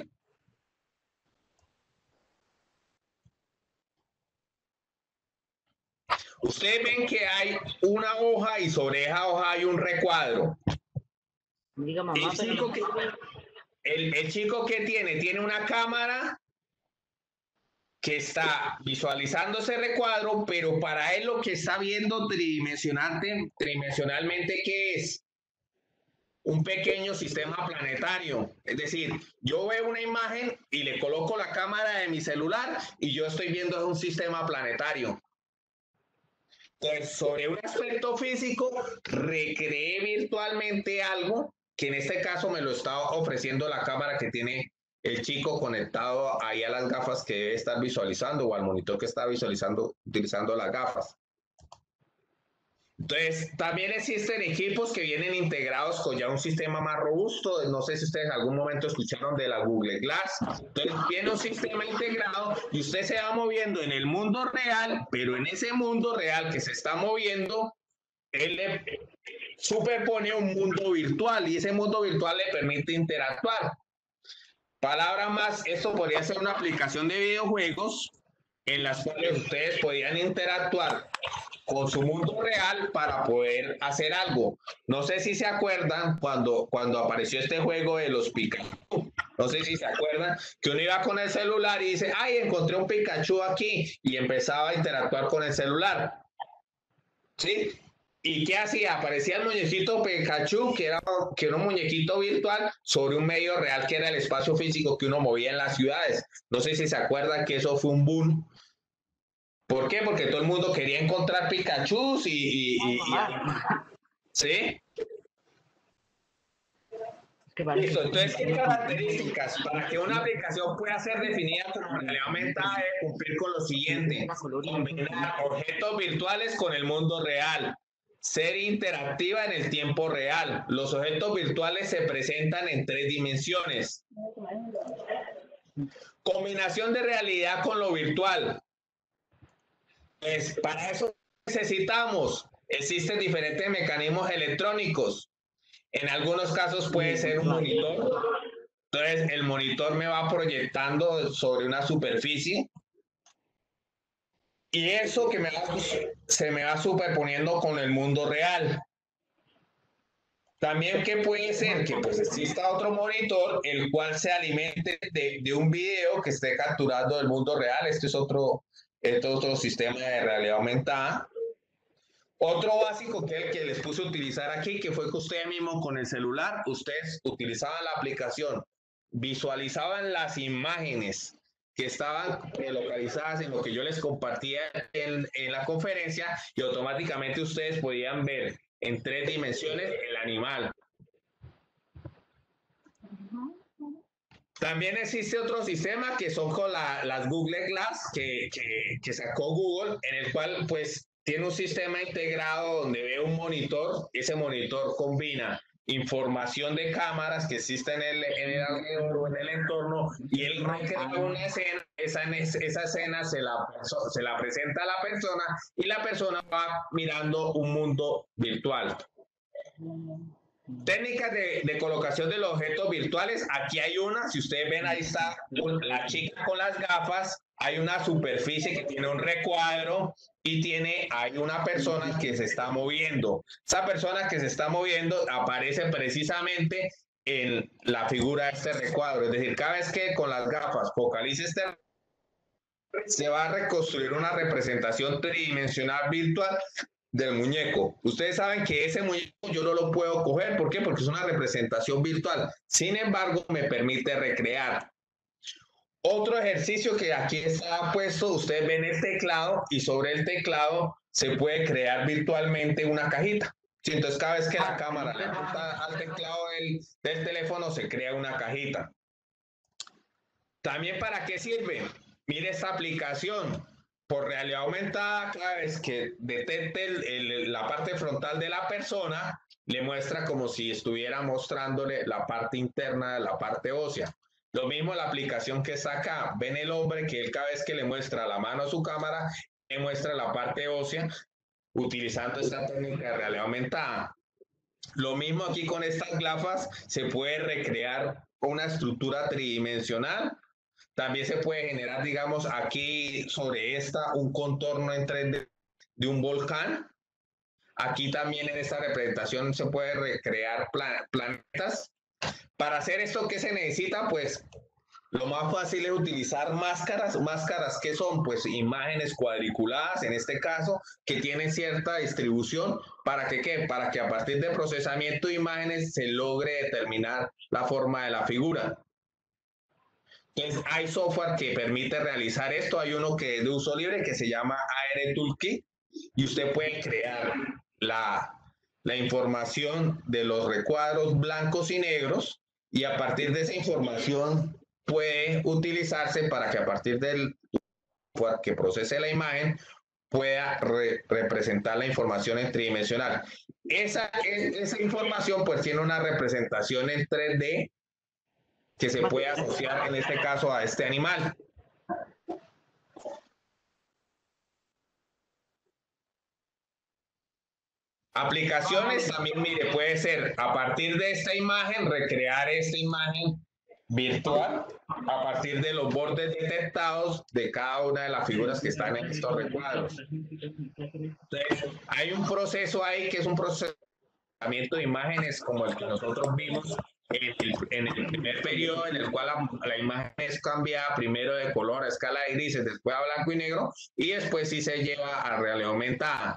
Ustedes ven que hay una hoja y sobre esa hoja hay un recuadro. Diga, mamá, El pero chico no que, sirve. el, el chico que tiene, tiene una cámara que está visualizando ese recuadro, pero para él lo que está viendo tridimensionalmente, tridimensionalmente, ¿qué es? Un pequeño sistema planetario. Es decir, yo veo una imagen y le coloco la cámara de mi celular y yo estoy viendo un sistema planetario. Entonces, sobre un aspecto físico, recreé virtualmente algo que en este caso me lo está ofreciendo la cámara que tiene el chico conectado ahí a las gafas que debe estar visualizando o al monitor que está visualizando utilizando las gafas. Entonces, también existen equipos que vienen integrados con ya un sistema más robusto. No sé si ustedes en algún momento escucharon de la Google Glass. Entonces, viene un sistema integrado y usted se va moviendo en el mundo real, pero en ese mundo real que se está moviendo, él le superpone un mundo virtual y ese mundo virtual le permite interactuar. Palabra más, esto podría ser una aplicación de videojuegos en las cuales ustedes podían interactuar con su mundo real para poder hacer algo. No sé si se acuerdan cuando, cuando apareció este juego de los Pikachu. No sé si se acuerdan que uno iba con el celular y dice, ay, encontré un Pikachu aquí y empezaba a interactuar con el celular. ¿Sí? ¿Y qué hacía? Aparecía el muñequito Pikachu, que era, que era un muñequito virtual sobre un medio real que era el espacio físico que uno movía en las ciudades. No sé si se acuerdan que eso fue un boom. ¿Por qué? Porque todo el mundo quería encontrar Pikachu y, y, y, y ¿sí? Es que parece Listo, que entonces, ¿qué tiene características? Para que una aplicación pueda ser definida como realidad aumentada debe cumplir con lo siguiente: combinar objetos virtuales con el mundo real, ser interactiva en el tiempo real. Los objetos virtuales se presentan en tres dimensiones. Combinación de realidad con lo virtual. Pues para eso necesitamos, existen diferentes mecanismos electrónicos. En algunos casos puede ser un monitor. Entonces el monitor me va proyectando sobre una superficie y eso que me va, se me va superponiendo con el mundo real. También que puede ser que pues exista otro monitor el cual se alimente de, de un video que esté capturando del mundo real. Este es otro, este es otro sistema de realidad aumentada. Otro básico que el que les puse a utilizar aquí, que fue que ustedes mismos con el celular, ustedes utilizaban la aplicación, visualizaban las imágenes que estaban eh, localizadas en lo que yo les compartía en, en la conferencia y automáticamente ustedes podían ver en tres dimensiones el animal. También existe otro sistema que son con la, las Google Glass que, que, que sacó Google, en el cual pues tiene un sistema integrado donde ve un monitor, ese monitor combina información de cámaras que existen en el, en el alrededor o en el entorno y él recrea una escena, esa, esa escena se la, se la presenta a la persona y la persona va mirando un mundo virtual. Técnicas de, de colocación de los objetos virtuales, aquí hay una, si ustedes ven ahí está la chica con las gafas, hay una superficie que tiene un recuadro y tiene, hay una persona que se está moviendo. Esa persona que se está moviendo aparece precisamente en la figura de este recuadro, es decir, cada vez que con las gafas focalice este, se va a reconstruir una representación tridimensional virtual del muñeco. Ustedes saben que ese muñeco yo no lo puedo coger. ¿Por qué? Porque es una representación virtual. Sin embargo, me permite recrear. Otro ejercicio que aquí está puesto, ustedes ven el teclado y sobre el teclado se puede crear virtualmente una cajita. Sí, entonces cada vez que la cámara le apunta al teclado del, del teléfono se crea una cajita. También, ¿para qué sirve? Mire esta aplicación. Por realidad aumentada, cada vez que detecte el, el, la parte frontal de la persona, le muestra como si estuviera mostrándole la parte interna de la parte ósea. Lo mismo la aplicación que está acá. Ven el hombre que él cada vez que le muestra la mano a su cámara, le muestra la parte ósea utilizando esta técnica de realidad aumentada. Lo mismo aquí con estas gafas, se puede recrear una estructura tridimensional. También se puede generar, digamos, aquí sobre esta un contorno en tres D de un volcán. Aquí también en esta representación se puede recrear plan planetas. Para hacer esto, ¿qué se necesita? Pues lo más fácil es utilizar máscaras. ¿Máscaras qué son? Pues imágenes cuadriculadas, en este caso, que tienen cierta distribución. ¿Para que qué? Para que a partir de procesamiento de imágenes se logre determinar la forma de la figura. Entonces, hay software que permite realizar esto. Hay uno que es de uso libre que se llama A R Toolkit y usted puede crear la, la información de los recuadros blancos y negros y a partir de esa información puede utilizarse para que a partir del software que procese la imagen pueda re, representar la información en tridimensional. Esa, esa información pues tiene una representación en tres D que se puede asociar en este caso a este animal. Aplicaciones también, mire, puede ser a partir de esta imagen, recrear esta imagen virtual a partir de los bordes detectados de cada una de las figuras que están en estos recuadros. Entonces, hay un proceso ahí que es un proceso de imágenes como el que nosotros vimos en el, en el primer periodo, en el cual la, la imagen es cambiada primero de color a escala de grises, después a blanco y negro, y después sí se lleva a realidad aumentada.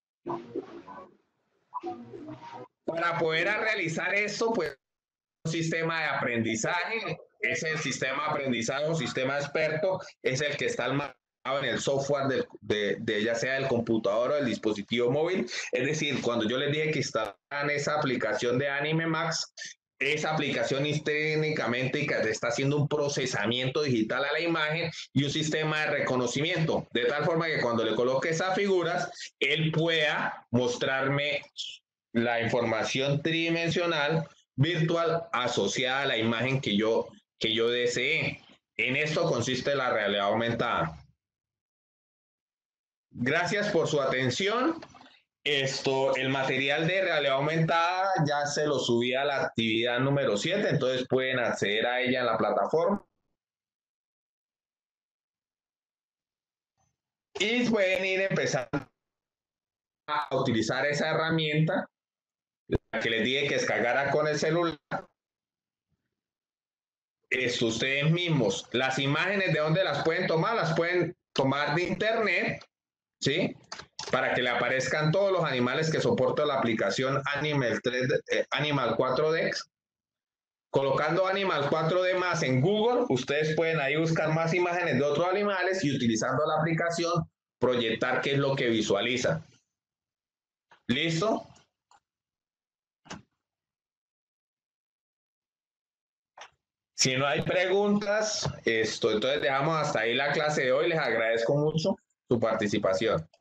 Para poder realizar esto, pues un sistema de aprendizaje, es el sistema de aprendizaje o sistema experto, es el que está almacenado en el software de, de, de ya sea del computador o del dispositivo móvil. Es decir, cuando yo les dije que instalan esa aplicación de Anime Max, esa aplicación técnicamente está haciendo un procesamiento digital a la imagen y un sistema de reconocimiento, de tal forma que cuando le coloque esas figuras, él pueda mostrarme la información tridimensional virtual asociada a la imagen que yo, que yo desee. En esto consiste la realidad aumentada. Gracias por su atención. Esto, el material de realidad aumentada ya se lo subí a la actividad número siete, entonces pueden acceder a ella en la plataforma. Y pueden ir empezando a utilizar esa herramienta que les dije que descargara con el celular. Esto ustedes mismos. Las imágenes de dónde las pueden tomar, las pueden tomar de internet, ¿sí? Para que le aparezcan todos los animales que soporta la aplicación Animal, tres D, eh, Animal cuatro D. Colocando Animal cuatro D más en Google, ustedes pueden ahí buscar más imágenes de otros animales y utilizando la aplicación proyectar qué es lo que visualizan. ¿Listo? Si no hay preguntas, esto, entonces dejamos hasta ahí la clase de hoy. Les agradezco mucho su participación.